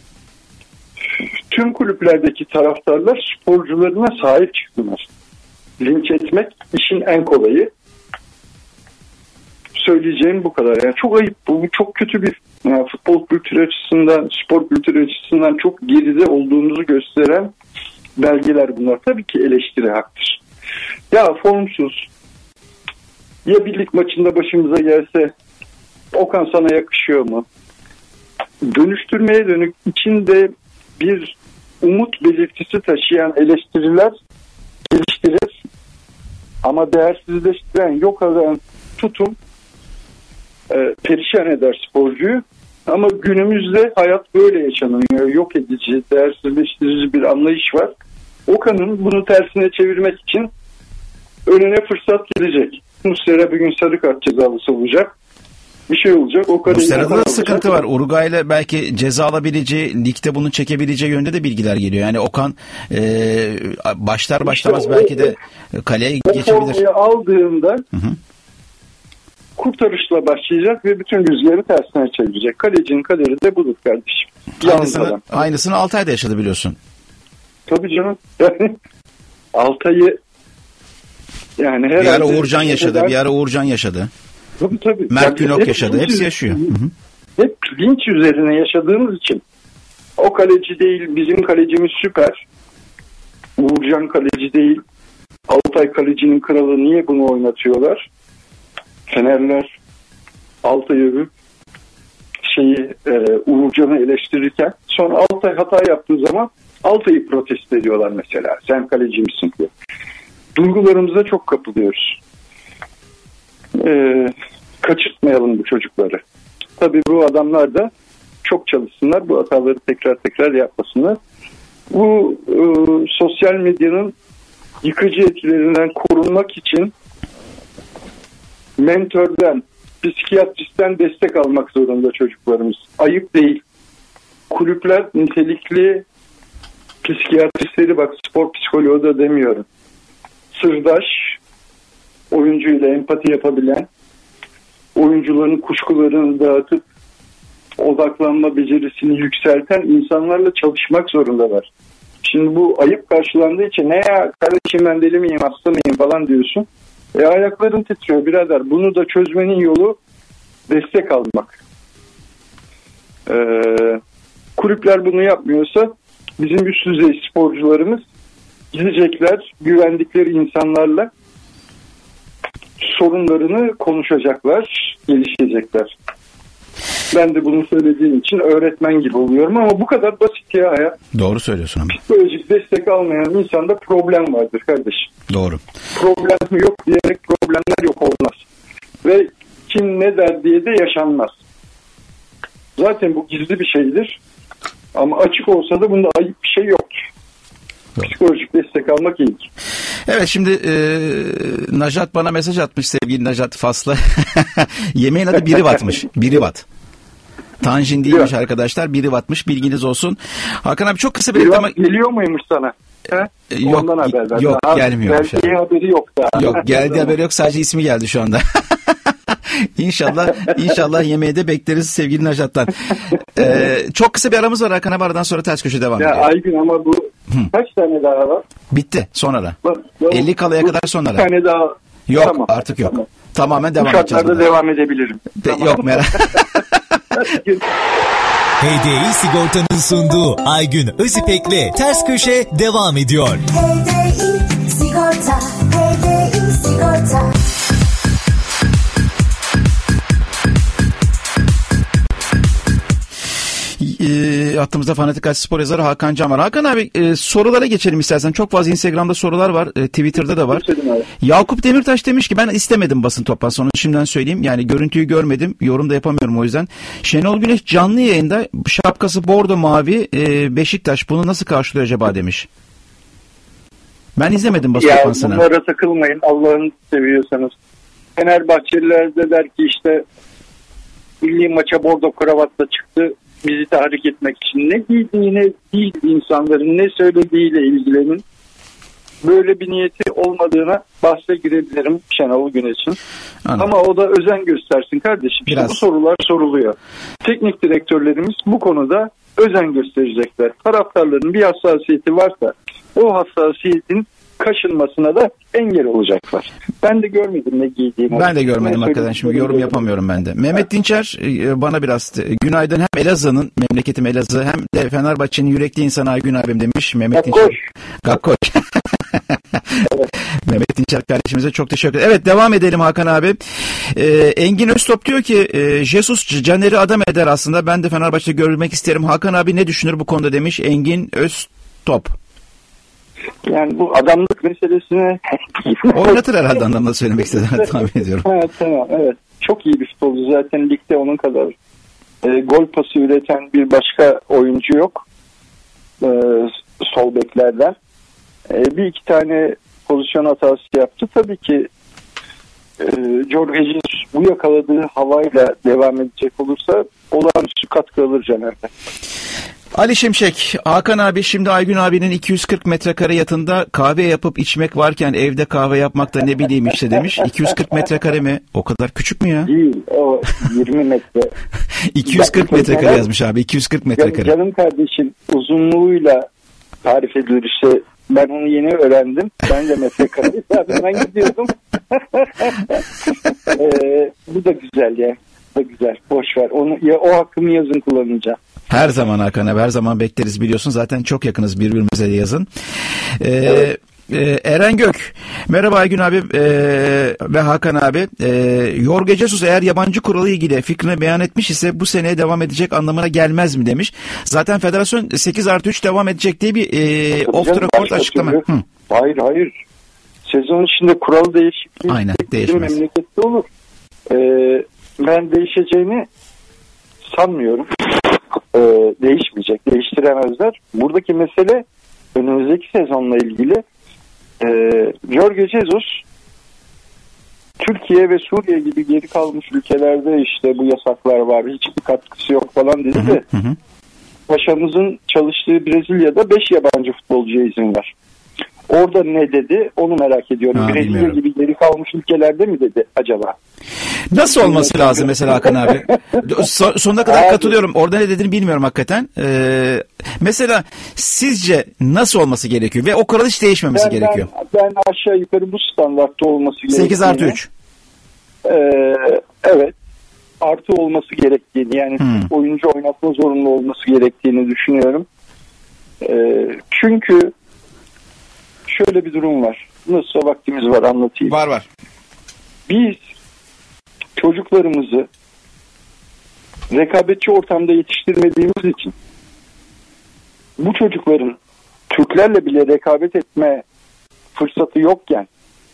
Tüm kulüplerdeki taraftarlar sporcularına sahip çıktılar. Linç etmek işin en kolayı. Söyleyeceğim bu kadar. Yani çok ayıp. Bu çok kötü bir yani futbol kültürü açısından, spor kültürü açısından çok geride olduğumuzu gösteren belgeler bunlar. Tabii ki eleştiri haktır. Ya formsuz, ya birlik maçında başımıza gelse Okan sana yakışıyor mu? Dönüştürmeye dönük içinde bir umut belirtisi taşıyan eleştiriler geliştirir. Ama değersizleştiren, yok eden tutum e, perişan eder sporcuyu. Ama günümüzde hayat böyle yaşanıyor. Yok edici, değersizleştirici bir anlayış var. Okan'ın bunu tersine çevirmek için önüne fırsat gelecek. Muslera bugün sarı kart cezalısı olacak. Bir şey olacak. Muslera'da da sıkıntı var. Uruguay'la belki ceza alabileceği, ligde bunu çekebileceği yönde de bilgiler geliyor. Yani Okan e, başlar başlamaz işte belki de kaleye o geçebilir. O aldığında hı hı. kurtarışla başlayacak ve bütün rüzgarı tersine çevirecek. Kalecinin kaderi de budur kardeşim. Aynısını, aynısını Altay'da yaşadı biliyorsun. Tabii canım. Yani Altay'ı yani herhalde... Bir ara Uğurcan yaşadı. Kadar... Bir ara Uğurcan yaşadı. Tabii tabii. Mert Günok yani yaşadı. Hepsi yaşıyor. Hı hı. Hep linç üzerine yaşadığımız için o kaleci değil, bizim kalecimiz süper. Uğurcan kaleci değil. Altay kalecinin kralı, niye bunu oynatıyorlar? Fenerler Altay'ı övüp şeyi e, Uğurcan'ı eleştirirken sonra Altay hata yaptığı zaman Altay'ı protesto ediyorlar mesela. Sen kaleci misin diye. Duygularımıza çok kapılıyoruz. Ee, kaçırtmayalım bu çocukları. Tabii bu adamlar da çok çalışsınlar. Bu hataları tekrar tekrar yapmasınlar. Bu e, sosyal medyanın yıkıcı etkilerinden korunmak için mentörden, psikiyatristten destek almak zorunda çocuklarımız. Ayıp değil. Kulüpler nitelikli psikiyatristleri, bak spor psikoloğu da demiyorum, sırdaş, oyuncuyla empati yapabilen, oyuncuların kuşkularını dağıtıp odaklanma becerisini yükselten insanlarla çalışmak zorundalar. Şimdi bu ayıp karşılandığı için ne ya kardeşim ben deli miyim hasta mıyım falan diyorsun. E ayakların titriyor birader. Bunu da çözmenin yolu destek almak. Ee, kulüpler bunu yapmıyorsa bizim üst düzey sporcularımız gidecekler güvendikleri insanlarla sorunlarını konuşacaklar, gelişecekler. Ben de bunu söylediğim için öğretmen gibi oluyorum ama bu kadar basit ya hayat. Doğru söylüyorsun ama. Psikolojik psikolojik destek almayan insanda problem vardır kardeşim. Doğru. Problem yok diyerek problemler yok olmaz. Ve kim ne der diye de yaşanmaz. Zaten bu gizli bir şeydir. Ama açık olsa da bunda ayıp bir şey yoktur. Doğru. Psikolojik destek almak iyidir. Evet, şimdi e, Najat bana mesaj atmış, sevgili Najat Faslı. Yemeğin adı Birivat'mış. Birivat. Tanjin değilmiş yok arkadaşlar. Birivat'mış. Bilginiz olsun. Hakan abi çok kısa bir reklama... Geliyor muymuş sana? He? Yok, Ondan haber ver. yok daha gelmiyor. Geldiği haberi yok daha. Yok, geldiği haberi yok. Sadece ismi geldi şu anda. İnşallah, inşallah yemeği de bekleriz sevgili Najat'tan. Ee, çok kısa bir aramız var Hakan abi. Aradan sonra ters köşe devam ya ediyor. Aygün ama bu Hı. kaç tane daha var? Bitti. Son ara. Bak, bak, elli kalaya kadar son ara. Bir tane daha. Yok Tamam. artık yok. Tamam. Tamamen devam Bu edeceğiz. şartlarda devam edebilirim. De, tamam. Yok merak. H D I Sigorta'nın sunduğu Aygün Özipek'le Ters Köşe devam ediyor. H D I Sigorta, H D I Sigorta. E, hattımızda Fanatik Gazetesi Spor yazarı Hakan Can var. Hakan abi e, sorulara geçelim istersen. Çok fazla Instagram'da sorular var. E, Twitter'da da var. Yakup Demirtaş demiş ki ben istemedim basın toplantısını. Şimdiden söyleyeyim. Yani görüntüyü görmedim. Yorum da yapamıyorum o yüzden. Şenol Güneş canlı yayında şapkası bordo mavi e, Beşiktaş bunu nasıl karşılıyor acaba demiş. Ben izlemedim basın ya toplantısını. Ya bunlara takılmayın. Allah'ını seviyorsanız. Fenerbahçeliler de der ki işte milli maça bordo kravatla çıktı. Bizi tahrik etmek için ne giydiğine değil insanların ne söylediğiyle ilgilenin. Böyle bir niyeti olmadığına bahse girebilirim Şenol Güneş'in. Ama o da özen göstersin kardeşim. Biraz. İşte bu sorular soruluyor. Teknik direktörlerimiz bu konuda özen gösterecekler. Taraftarların bir hassasiyeti varsa o hassasiyetin kaşınmasına da engel olacaklar. Ben de görmedim ne giydiğimi. Ben de görmedim hakikaten. Şimdi yorum yapamıyorum ben de. Mehmet Dinçer bana biraz günaydın, hem Elazığ'ın, memleketim Elazığ, hem de Fenerbahçe'nin yürekli insanı Aygün abim demiş. Mehmet Dinçer. Gakkoş. Evet. Mehmet Dinçer kardeşimize çok teşekkür ederim. Evet, devam edelim Hakan abi. Ee, Engin Öztop diyor ki e, Jesus Caner'i adam eder aslında. Ben de Fenerbahçe'de görülmek isterim. Hakan abi ne düşünür bu konuda demiş Engin Öztop. Yani bu adamlık meselesine oynatır herhalde anlamda söylemek istediğini tahmin ediyorum. Evet, tamam, evet. Çok iyi bir futbolcu. Zaten ligde onun kadar e, gol pası üreten bir başka oyuncu yok. E, sol beklerden. E, bir iki tane pozisyon hatası yaptı. Tabii ki e, Jorge Jesus bu yakaladığı havayla devam edecek olursa olağanüstü katkı alır Caner'de. Ali Şimşek, Hakan abi şimdi Aygün abinin iki yüz kırk metrekare yatında kahve yapıp içmek varken evde kahve yapmak da ne bileyim işte demiş. iki yüz kırk metrekare mi? O kadar küçük mü ya? Değil, o yirmi metre. iki yüz kırk metrekare yazmış abi, iki yüz kırk metrekare. Canım kardeşim uzunluğuyla tarif edilir işte. Ben onu yeni öğrendim. Ben de metrekare hesabından gidiyordum. ee, bu da güzel ya. Bu da güzel. Boş ver. Onu, ya, o hakkımı yazın kullanacağım. Her zaman Hakan abi, her zaman bekleriz biliyorsun. Zaten çok yakınız birbirimize de yazın. Ee, evet. e, Eren Gök. Merhaba Aygün abi e, ve Hakan abi. E, Jorge Jesus eğer yabancı kuralı ilgili fikrini beyan etmiş ise bu seneye devam edecek anlamına gelmez mi demiş. Zaten federasyon sekiz artı üç devam edecek diye bir e, off the record açıklama. Hı. Hayır hayır. Sezon içinde kural değişikliği aynen değişmez. Memlekette olur. E, ben değişeceğini sanmıyorum. Ee, değişmeyecek, değiştiremezler. Buradaki mesele önümüzdeki sezonla ilgili. Ee, Jorge Jesus Türkiye ve Suriye gibi geri kalmış ülkelerde işte bu yasaklar var, hiçbir katkısı yok falan dedi de hı hı. Paşamızın çalıştığı Brezilya'da beş yabancı futbolcuya izin var. Orada ne dedi onu merak ediyorum. Ha, Brezilya bilmiyorum. Gibi geri kalmış ülkelerde mi dedi acaba? Nasıl olması lazım mesela Hakan abi? So- sonuna kadar abi, katılıyorum. Orada ne dediğini bilmiyorum hakikaten. Ee, mesela sizce nasıl olması gerekiyor? Ve o kural hiç değişmemesi ben, gerekiyor. Ben, ben aşağı yukarı bu standartta olması gerekiyor. sekiz artı üç. Ee, evet. Artı olması gerektiğini yani hmm. oyuncu oynatma zorunlu olması gerektiğini düşünüyorum. Ee, çünkü şöyle bir durum var. Nasılsa vaktimiz var anlatayım. Var var. Biz çocuklarımızı rekabetçi ortamda yetiştirmediğimiz için bu çocukların Türklerle bile rekabet etme fırsatı yokken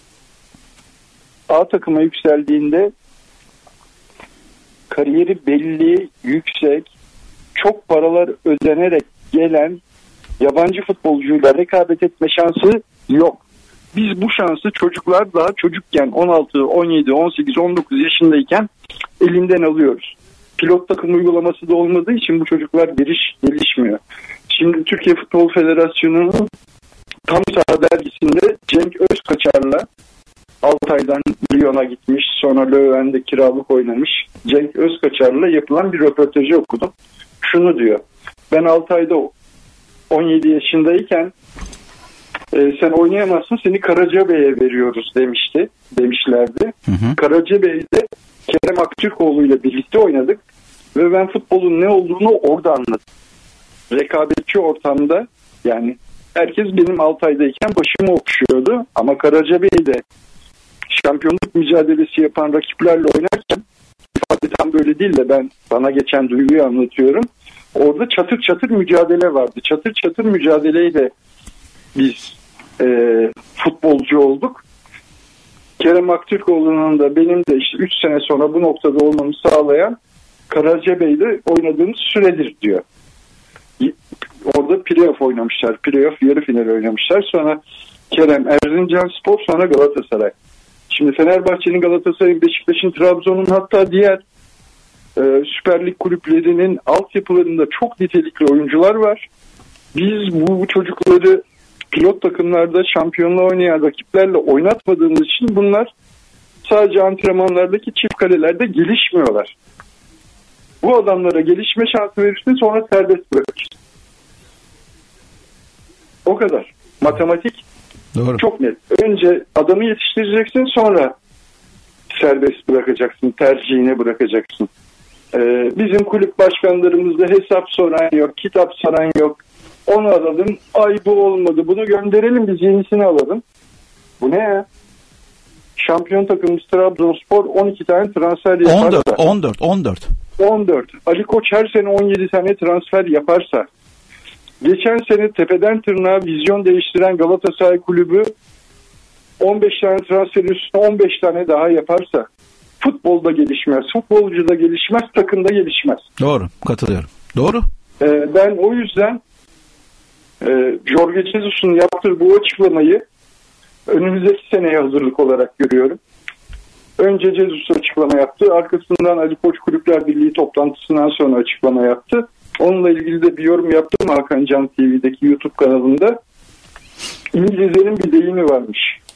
A takıma yükseldiğinde kariyeri belli, yüksek, çok paralar ödenerek gelen yabancı futbolcuyla rekabet etme şansı yok. Biz bu şansı çocuklar daha çocukken on altı, on yedi, on sekiz, on dokuz yaşındayken elinden alıyoruz. Pilot takım uygulaması da olmadığı için bu çocuklar geliş, gelişmiyor. Şimdi Türkiye Futbol Federasyonu'nun Tam Saha dergisinde Cenk Özkaçar'la Altay'dan Lyon'a gitmiş, sonra Leuven'de kiralık oynamış Cenk Özkaçar'la yapılan bir röportajı okudum. Şunu diyor: ben Altay'da on yedi yaşındayken e, sen oynayamazsın, seni Karacabey'e veriyoruz demişti, demişlerdi. Hı hı. Karacabey'de Kerem Aktürkoğlu ile birlikte oynadık ve ben futbolun ne olduğunu orada anladım. Rekabetçi ortamda, yani herkes benim Altay'dayken başımı okşuyordu ama Karacabey'de şampiyonluk mücadelesi yapan rakiplerle oynarken, ifade tam böyle değil de ben bana geçen duyguyu anlatıyorum. Orada çatır çatır mücadele vardı. Çatır çatır mücadeleyle biz e, futbolcu olduk. Kerem Aktürkoğlu'nun da benim de işte üç sene sonra bu noktada olmamı sağlayan Karacabey'de oynadığımız süredir diyor. Orada playoff oynamışlar. Playoff yarı final oynamışlar. Sonra Kerem Erzincanspor, sonra Galatasaray. Şimdi Fenerbahçe'nin, Galatasaray'ın, Beşiktaş'ın, Trabzon'un, hatta diğer e, Süper Lig kulüplerinin altyapılarında çok nitelikli oyuncular var. Biz bu, bu çocukları pilot takımlarda şampiyonluğa oynayan rakiplerle oynatmadığımız için bunlar sadece antrenmanlardaki çift kalelerde gelişmiyorlar. Bu adamlara gelişme şansı verirsin, sonra serbest bırakırsın. O kadar. Matematik Doğru. çok net. Önce adamı yetiştireceksin, sonra serbest bırakacaksın, tercihine bırakacaksın. Ee, bizim kulüp başkanlarımızda hesap soran yok, kitap soran yok. Onu alalım, ay bu olmadı, bunu gönderelim, biz yenisini alalım. Bu ne ya? Şampiyon takımımız Trabzonspor on iki tane transfer yaparsa. on dört, on dört, on dört. on dört. Ali Koç her sene on yedi tane transfer yaparsa, geçen sene tepeden tırnağa vizyon değiştiren Galatasaray Kulübü on beş tane transfer üstüne on beş tane daha yaparsa, futbolda gelişmez, futbolcuda gelişmez, takımda gelişmez. Doğru, katılıyorum. Doğru. Ee, ben o yüzden e, Jorge Jesus'un yaptığı bu açıklamayı önümüzdeki seneye hazırlık olarak görüyorum. Önce Jesus açıklama yaptı. Arkasından Ali Koç Kulüpler Birliği toplantısından sonra açıklama yaptı. Onunla ilgili de bir yorum yaptım Hakan Can T V'deki YouTube kanalında. İngilizlerin bir deyimi varmış.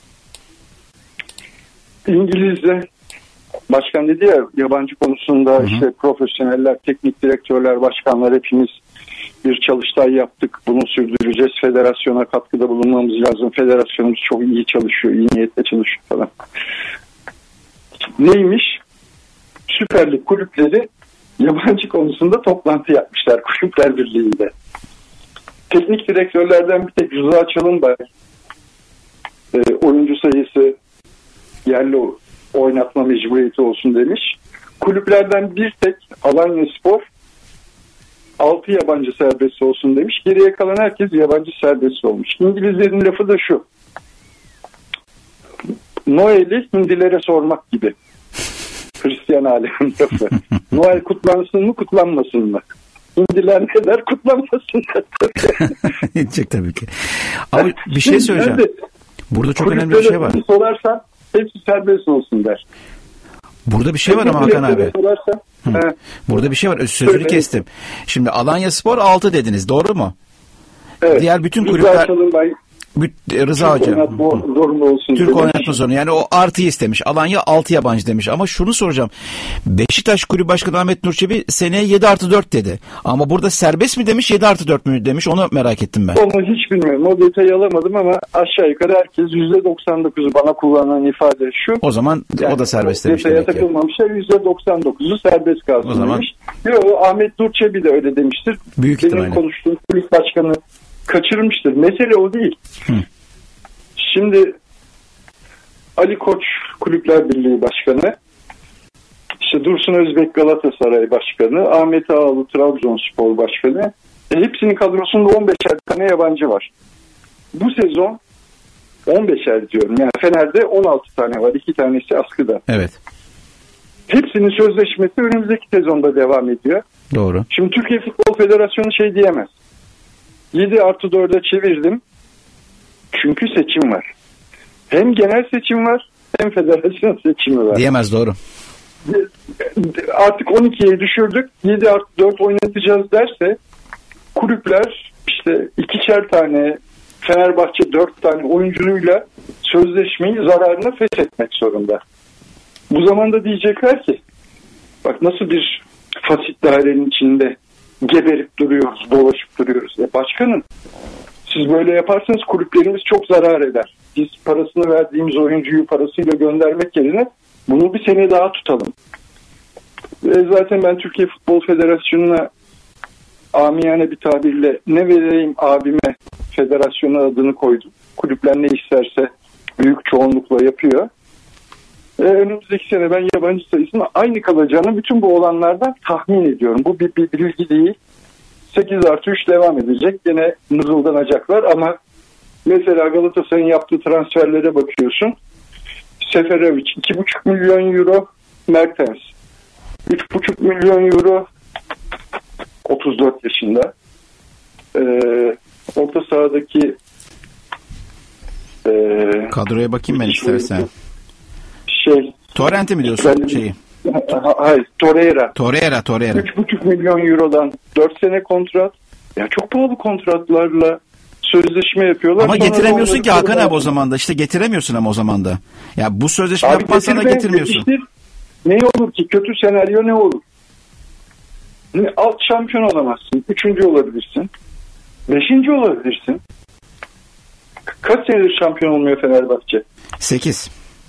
İngilizce başkan dedi ya, yabancı konusunda hı hı. işte profesyoneller, teknik direktörler, başkanlar hepimiz bir çalıştay yaptık. Bunu sürdüreceğiz. Federasyona katkıda bulunmamız lazım. Federasyonumuz çok iyi çalışıyor, iyi niyetle çalışıyor falan. Neymiş? Süper Lig kulüpleri yabancı konusunda toplantı yapmışlar Kulüpler Birliği'nde. Teknik direktörlerden bir tek Rıza Çalınbay e, oyuncu sayısı yerli oynatma mecburiyeti olsun demiş. Kulüplerden bir tek Alanyaspor altı yabancı serbest olsun demiş. Geriye kalan herkes yabancı serbest olmuş. İngilizlerin lafı da şu: Noel'i Hindilere sormak gibi. Hristiyan alemin lafı. Noel kutlansın mı, kutlanmasın mı? Hindiler ne der? Kutlanmasın der. Çok tabii ki. Ama bir şey söyleyeceğim. Burada çok önemli bir şey var. Sorarsan hepsi serbest olsun der. Burada bir şey var ama Hakan abi. Hı. Burada bir şey var. Sözünü evet. kestim. Şimdi Alanyaspor altı dediniz. Doğru mu? Evet. Diğer bütün kulüpler Rıza Hoca. Türk oynatma zorunlu. Yani o artıyı istemiş. Alanya altı yabancı demiş. Ama şunu soracağım. Beşiktaş Kulübü Başkanı Ahmet Nur Çebi seneye yedi artı dört dedi. Ama burada serbest mi demiş, yedi artı dört mü demiş? Onu merak ettim ben. Onu hiç bilmiyorum. O detayı alamadım ama aşağı yukarı herkes yüzde doksan dokuzu bana kullanılan ifade şu. O zaman yani o da serbest demiş. Detaya takılmamışlar. yüzde doksan dokuzu serbest kalsın o zaman demiş. Yok, Ahmet Nur Çebi de öyle demiştir. Büyük Benim ihtimalle. konuştuğum kulüp başkanı kaçırmıştır. Mesele o değil. Hı. Şimdi Ali Koç Kulüpler Birliği Başkanı, işte Dursun Özbek Galatasaray Başkanı, Ahmet Ağalı Trabzonspor Başkanı, e hepsinin kadrosunda on beşer tane yabancı var. Bu sezon on beşer diyorum. Yani Fener'de on altı tane var. iki tanesi askıda. Evet. Hepsinin sözleşmesi önümüzdeki sezonda devam ediyor. Doğru. Şimdi Türkiye Futbol Federasyonu şey diyemez. yedi artı dörde çevirdim. Çünkü seçim var. Hem genel seçim var hem federasyon seçimi var. Diyemez, doğru. Artık on ikiye düşürdük. yedi artı dört oynatacağız derse kulüpler işte ikişer tane, Fenerbahçe dört tane oyuncuyla sözleşmeyi zararına feshetmek zorunda. Bu zamanda diyecekler ki bak nasıl bir fasit dairenin içinde geberip duruyoruz, dolaşıp duruyoruz. E başkanım, siz böyle yaparsanız kulüplerimiz çok zarar eder. Biz parasını verdiğimiz oyuncuyu parasıyla göndermek yerine bunu bir sene daha tutalım. Ve zaten ben Türkiye Futbol Federasyonu'na amiyane bir tabirle ne vereyim abime federasyonu adını koydum. Kulüpler ne isterse büyük çoğunlukla yapıyor. Ee, önümüzdeki sene ben yabancı sayısının aynı kalacağını bütün bu olanlardan tahmin ediyorum. Bu bir, bir bilgi değil. sekiz artı üç devam edecek. Yine mızıldanacaklar ama mesela Galatasaray'ın yaptığı transferlere bakıyorsun. Seferovic iki buçuk milyon euro, Mertens üç buçuk milyon euro, otuz dört yaşında. Ee, orta sahadaki e, kadroya bakayım ben istersen. Şey, Torrent'i mi diyorsun ben, şeyi? Hayır, Torreira. Torreira, Torreira. üç buçuk milyon eurodan dört sene kontrat. Ya çok pahalı kontratlarla sözleşme yapıyorlar. Ama sonra getiremiyorsun ki Hakan abi o zaman zaman da. İşte getiremiyorsun ama o zaman da. Ya bu sözleşme abi yapmazsan da getirmiyorsun. Yetiştir. Ne olur ki? Kötü senaryo ne olur? Ne, alt şampiyon olamazsın. Üçüncü olabilirsin. Beşinci olabilirsin. Kaç senedir şampiyon olmuyor Fenerbahçe? Sekiz.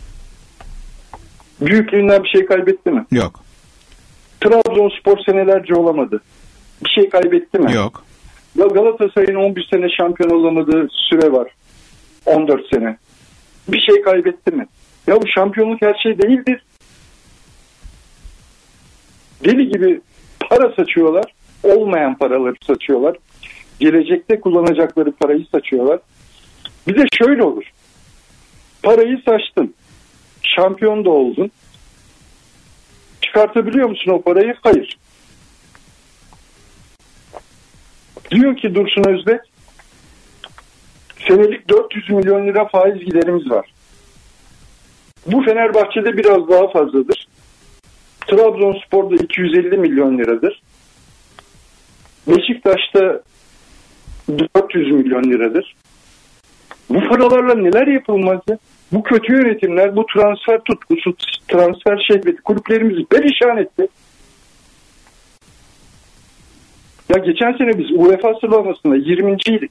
Büyüklüğünden bir şey kaybetti mi? Yok. Trabzonspor senelerce olamadı. Bir şey kaybetti mi? Yok. Galatasaray'ın on bir sene şampiyon olamadığı süre var. on dört sene. Bir şey kaybetti mi? Ya bu şampiyonluk her şey değildir. Deli gibi para saçıyorlar. Olmayan paraları saçıyorlar. Gelecekte kullanacakları parayı saçıyorlar. Bir de şöyle olur. Parayı saçtın. Şampiyon da oldun. Çıkartabiliyor musun o parayı? Hayır. Diyor ki Dursun Özbek, senelik dört yüz milyon lira faiz giderimiz var. Bu Fenerbahçe'de biraz daha fazladır. Trabzonspor'da iki yüz elli milyon liradır. Beşiktaş'ta dört yüz milyon liradır. Bu paralarla neler yapılmaz ya? Bu kötü yönetimler, bu transfer tutkusu, transfer şehveti kulüplerimizi perişan etti. Ya geçen sene biz U E F A sıralamasında yirminciydik.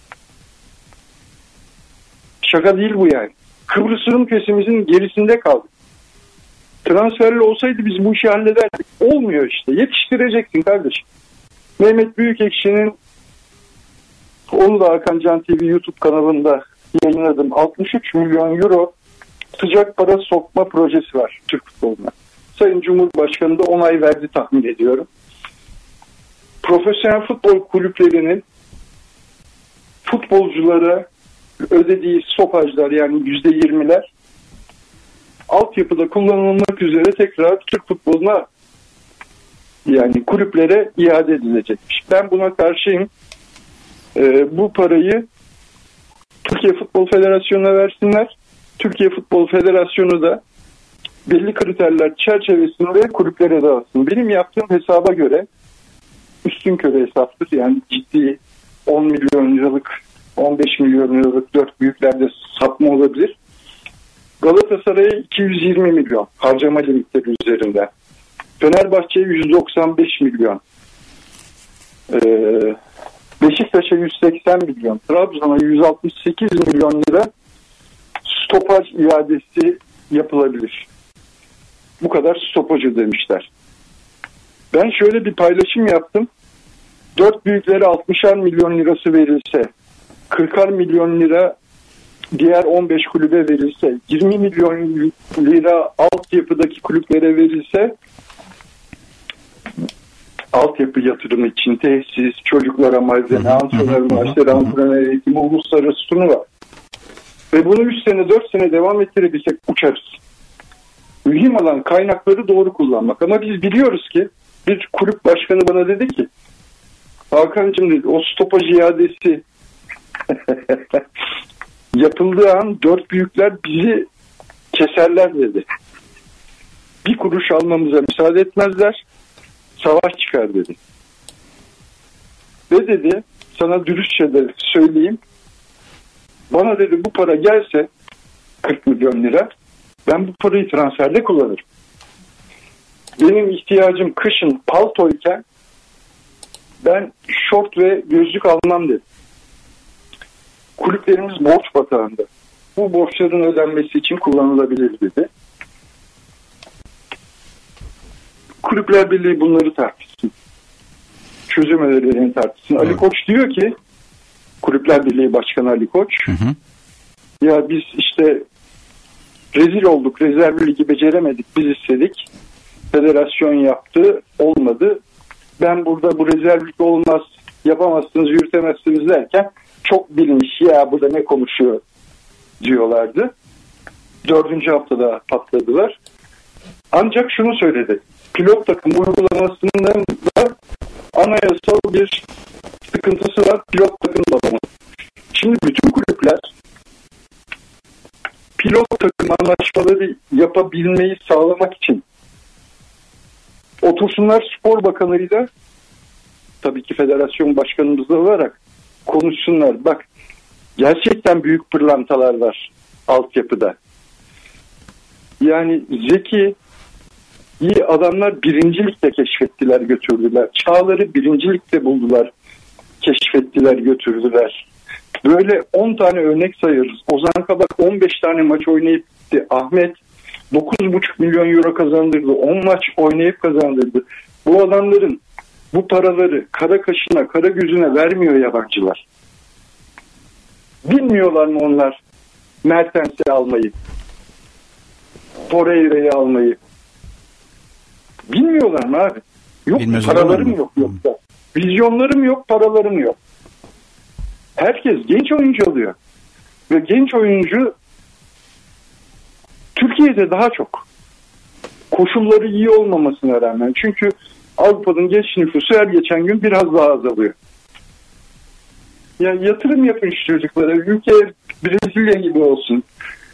Şaka değil bu yani. Kıbrıs Rum kesimizin gerisinde kaldık. Transferli olsaydı biz bu işi hallederdik. Olmuyor işte. Yetiştireceksin kardeşim. Mehmet Büyükekşi'nin, onu da Hakan Can T V YouTube kanalında yayınladım. altmış üç milyon euro sıcak para sokma projesi var Türk futboluna. Sayın Cumhurbaşkanı da onay verdi tahmin ediyorum. Profesyonel futbol kulüplerinin futbolculara ödediği stopajlar, yani yüzde yirmiler altyapıda kullanılmak üzere tekrar Türk futboluna, yani kulüplere iade edilecekmiş. Ben buna karşıyım. Ee, bu parayı Türkiye Futbol Federasyonu'na versinler. Türkiye Futbol Federasyonu da belli kriterler çerçevesinde kulüplere dağıtsın. Benim yaptığım hesaba göre üstünkörü hesaptır. Yani ciddi on milyon liralık, on beş milyon liralık dört büyüklerde satma olabilir. Galatasaray'a iki yüz yirmi milyon harcama limitleri üzerinden. Fenerbahçe'ye yüz doksan beş milyon. Ee, Beşiktaş'a yüz seksen milyon. Trabzon'a yüz altmış sekiz milyon lira stopaj iadesi yapılabilir. Bu kadar stopaj ödemişler. Ben şöyle bir paylaşım yaptım. Dört büyüklere altmışar milyon lirası verilse, kırkar milyon lira diğer on beş kulübe verilse, yirmi milyon lira altyapıdaki kulüplere verilse, altyapı yatırımı için tesis, çocuklara malzeme, antrenör maaşları, antrenör eğitimi, uluslararası turnuva. Ve bunu üç sene dört sene devam ettirebilsek uçarız. Mühim olan kaynakları doğru kullanmak. Ama biz biliyoruz ki bir kulüp başkanı bana dedi ki Hakan'cığım dedi, o stopaj iadesi yapıldığı an dört büyükler bizi keserler dedi. Bir kuruş almamıza müsaade etmezler. Savaş çıkar dedi. Ve dedi sana dürüstçe de söyleyeyim. Bana dedi bu para gelse kırk milyon lira ben bu parayı transferde kullanırım. Benim ihtiyacım kışın paltoyken ben şort ve gözlük almam dedi. Kulüplerimiz borç batağında. Bu borçların ödenmesi için kullanılabilir dedi. Kulüpler Birliği bunları tartışsın. Çözüm önerilerini tartışsın. Evet. Ali Koç diyor ki Kulüpler Birliği Başkanı Ali Koç hı hı. ya biz işte rezil olduk. Rezerv ligi beceremedik. Biz istedik. Federasyon yaptı. Olmadı. Ben burada bu rezerv lig olmaz. Yapamazsınız, yürütemezsiniz derken çok bilinç ya burada ne konuşuyor diyorlardı. Dördüncü haftada patladılar. Ancak şunu söyledi. Pilot takım uygulamasının da anayasal bir sıkıntısı var. Pilot takım bağlamı. Şimdi bütün kulüpler pilot takım anlaşmaları yapabilmeyi sağlamak için otursunlar spor bakanıyla tabii ki federasyon başkanımızla olarak konuşsunlar. Bak gerçekten büyük pırlantalar var altyapıda. Yani zeki iyi adamlar birincilikte keşfettiler, götürdüler. Çağları birincilikte buldular, keşfettiler, götürdüler. Böyle on tane örnek sayıyoruz. Ozan Kabak on beş tane maç oynayıp gitti. Ahmet dokuz buçuk milyon euro kazandırdı. on maç oynayıp kazandırdı. Bu adamların bu paraları kara kaşına, kara gözüne vermiyor yabancılar. Bilmiyorlar mı onlar Mertens'i almayı? Torreira'yı almayı? Bilmiyorlar mı abi? Yok, Bilmez paralarım yok yoksa. Vizyonlarım yok, paralarım yok. Herkes genç oyuncu alıyor. Ve genç oyuncu Türkiye'de daha çok. Koşulları iyi olmamasına rağmen. Çünkü Avrupa'nın genç nüfusu her geçen gün biraz daha azalıyor. Yani yatırım yapın şu çocuklara. Ülke Brezilya gibi olsun.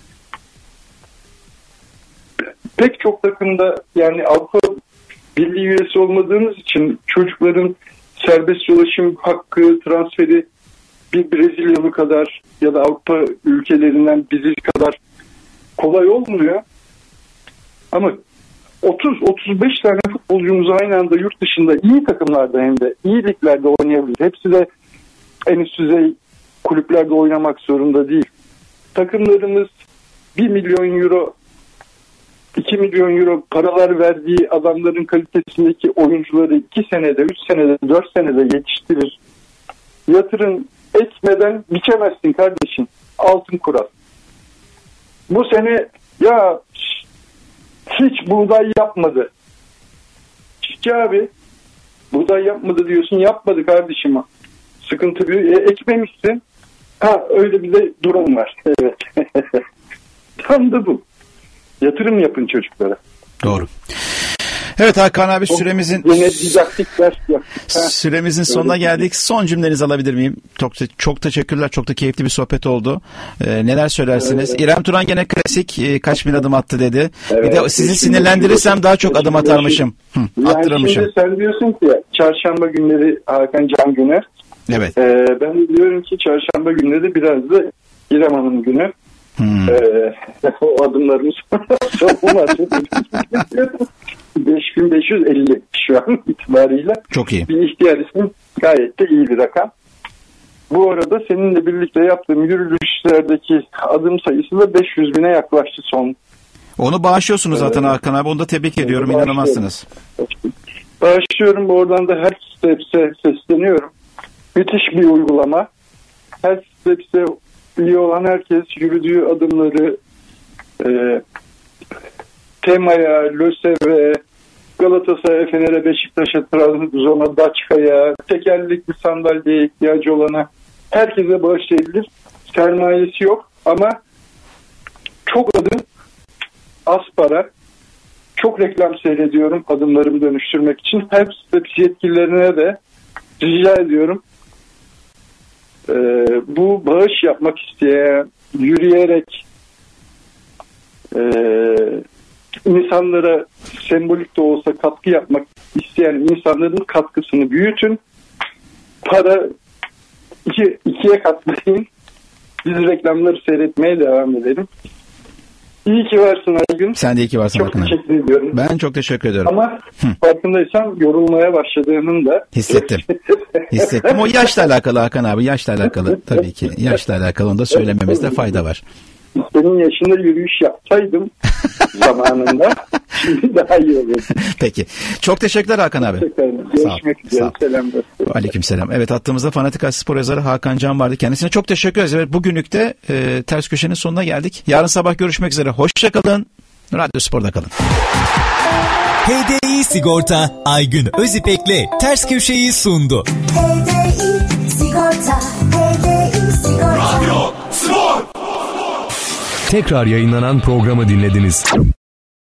Pek çok takımda yani Avrupa Birliği üyesi olmadığınız için çocukların serbest dolaşım hakkı, transferi bir Brezilyalı kadar ya da Avrupa ülkelerinden bizi kadar kolay olmuyor. Ama otuz otuz beş tane futbolcumuz aynı anda yurt dışında iyi takımlarda hem de iyi liglerde oynayabilir. Hepsi de en üst düzey kulüplerde oynamak zorunda değil. Takımlarımız bir milyon euro iki milyon euro paralar verdiği adamların kalitesindeki oyuncuları iki senede, üç senede, dört senede yetiştirir. Yatırım etmeden biçemezsin kardeşim. Altın kural. Bu sene ya hiç buğday yapmadı. Çiftçi abi buğday yapmadı diyorsun. Yapmadı kardeşim. Sıkıntı büyük. E, ekmemişsin. Ha öyle bir de durum var. Evet. Tam da bu. Yatırım yapın çocuklara. Doğru. Evet Hakan abi süremizin yine didaktik ders yap. Süremizin sonuna geldik. Son cümlenizi alabilir miyim? Çok çok teşekkürler. Çok da keyifli bir sohbet oldu. Ee, neler söylersiniz? Evet. İrem Turan gene klasik e, kaç bin adım attı dedi. Evet. Bir de sizi sinirlendirirsem daha çok adım atarmışım. Hı, yani attırmışım. Şimdi sen diyorsun ki çarşamba günleri Hakan Can Güner. Evet. Ee, ben diyorum ki çarşamba günleri biraz da İrem Hanım günü. Hmm. Ee, o adımlarımız beş bin beş yüz elli şu an itibariyle. Çok iyi. Bir ihtiyar ismi gayet de iyi bir rakam. Bu arada seninle birlikte yaptığım yürüyüşlerdeki adım sayısı da beş yüz bine yaklaştı son. Onu bağışlıyorsunuz zaten ee, Hakan abi. Onu da tebrik ediyorum. İnanamazsınız. Bağışlıyorum. Oradan da her stepse sesleniyorum. Müthiş bir uygulama. Her stepse iyi olan herkes yürüdüğü adımları e, temaya, LÖSEV'e, Galatasaray'a, Fener'e, Beşiktaş'a, Trabzon'a, Daçka'ya, tekerlekli sandalyeye ihtiyacı olana herkese bağışlayabilir. Sermayesi yok ama çok adım, az para, çok reklam seyrediyorum adımlarımı dönüştürmek için. Hepsi, hepsi yetkililerine de rica ediyorum. Ee, bu bağış yapmak isteyen, yürüyerek e, insanlara sembolik de olsa katkı yapmak isteyen insanların katkısını büyütün. Para iki, ikiye katlayın. Biz reklamları seyretmeye devam edelim. İyi ki varsın Aygün. Sen de iyi ki varsın. Çok Hakan teşekkür abi. ediyorum. Ben çok teşekkür ediyorum. Ama Hı. farkındaysan yorulmaya başladığının da Hissettim. Hissettim. O yaşla alakalı Hakan abi. Yaşla alakalı tabii ki. Yaşla alakalı, onu da söylememizde fayda var. Senin yaşında yürüyüş yapsaydım zamanında şimdi daha iyi olurdu. Peki. Çok teşekkürler Hakan abi. Görüşmek üzere. Selamlar. Aleykümselam. Evet, hattımızda Fanatik Spor yazarı Hakan Can vardı. Kendisine çok teşekkür ederiz. Evet, bugünlük de e, Ters Köşe'nin sonuna geldik. Yarın sabah görüşmek üzere. Hoşçakalın. Radyo Spor'da kalın. H D I Sigorta Aygün Özipek'le Ters Köşe'yi sundu. H D I Sigorta, H D I Sigorta. Radyo Spor. Tekrar yayınlanan programı dinlediniz.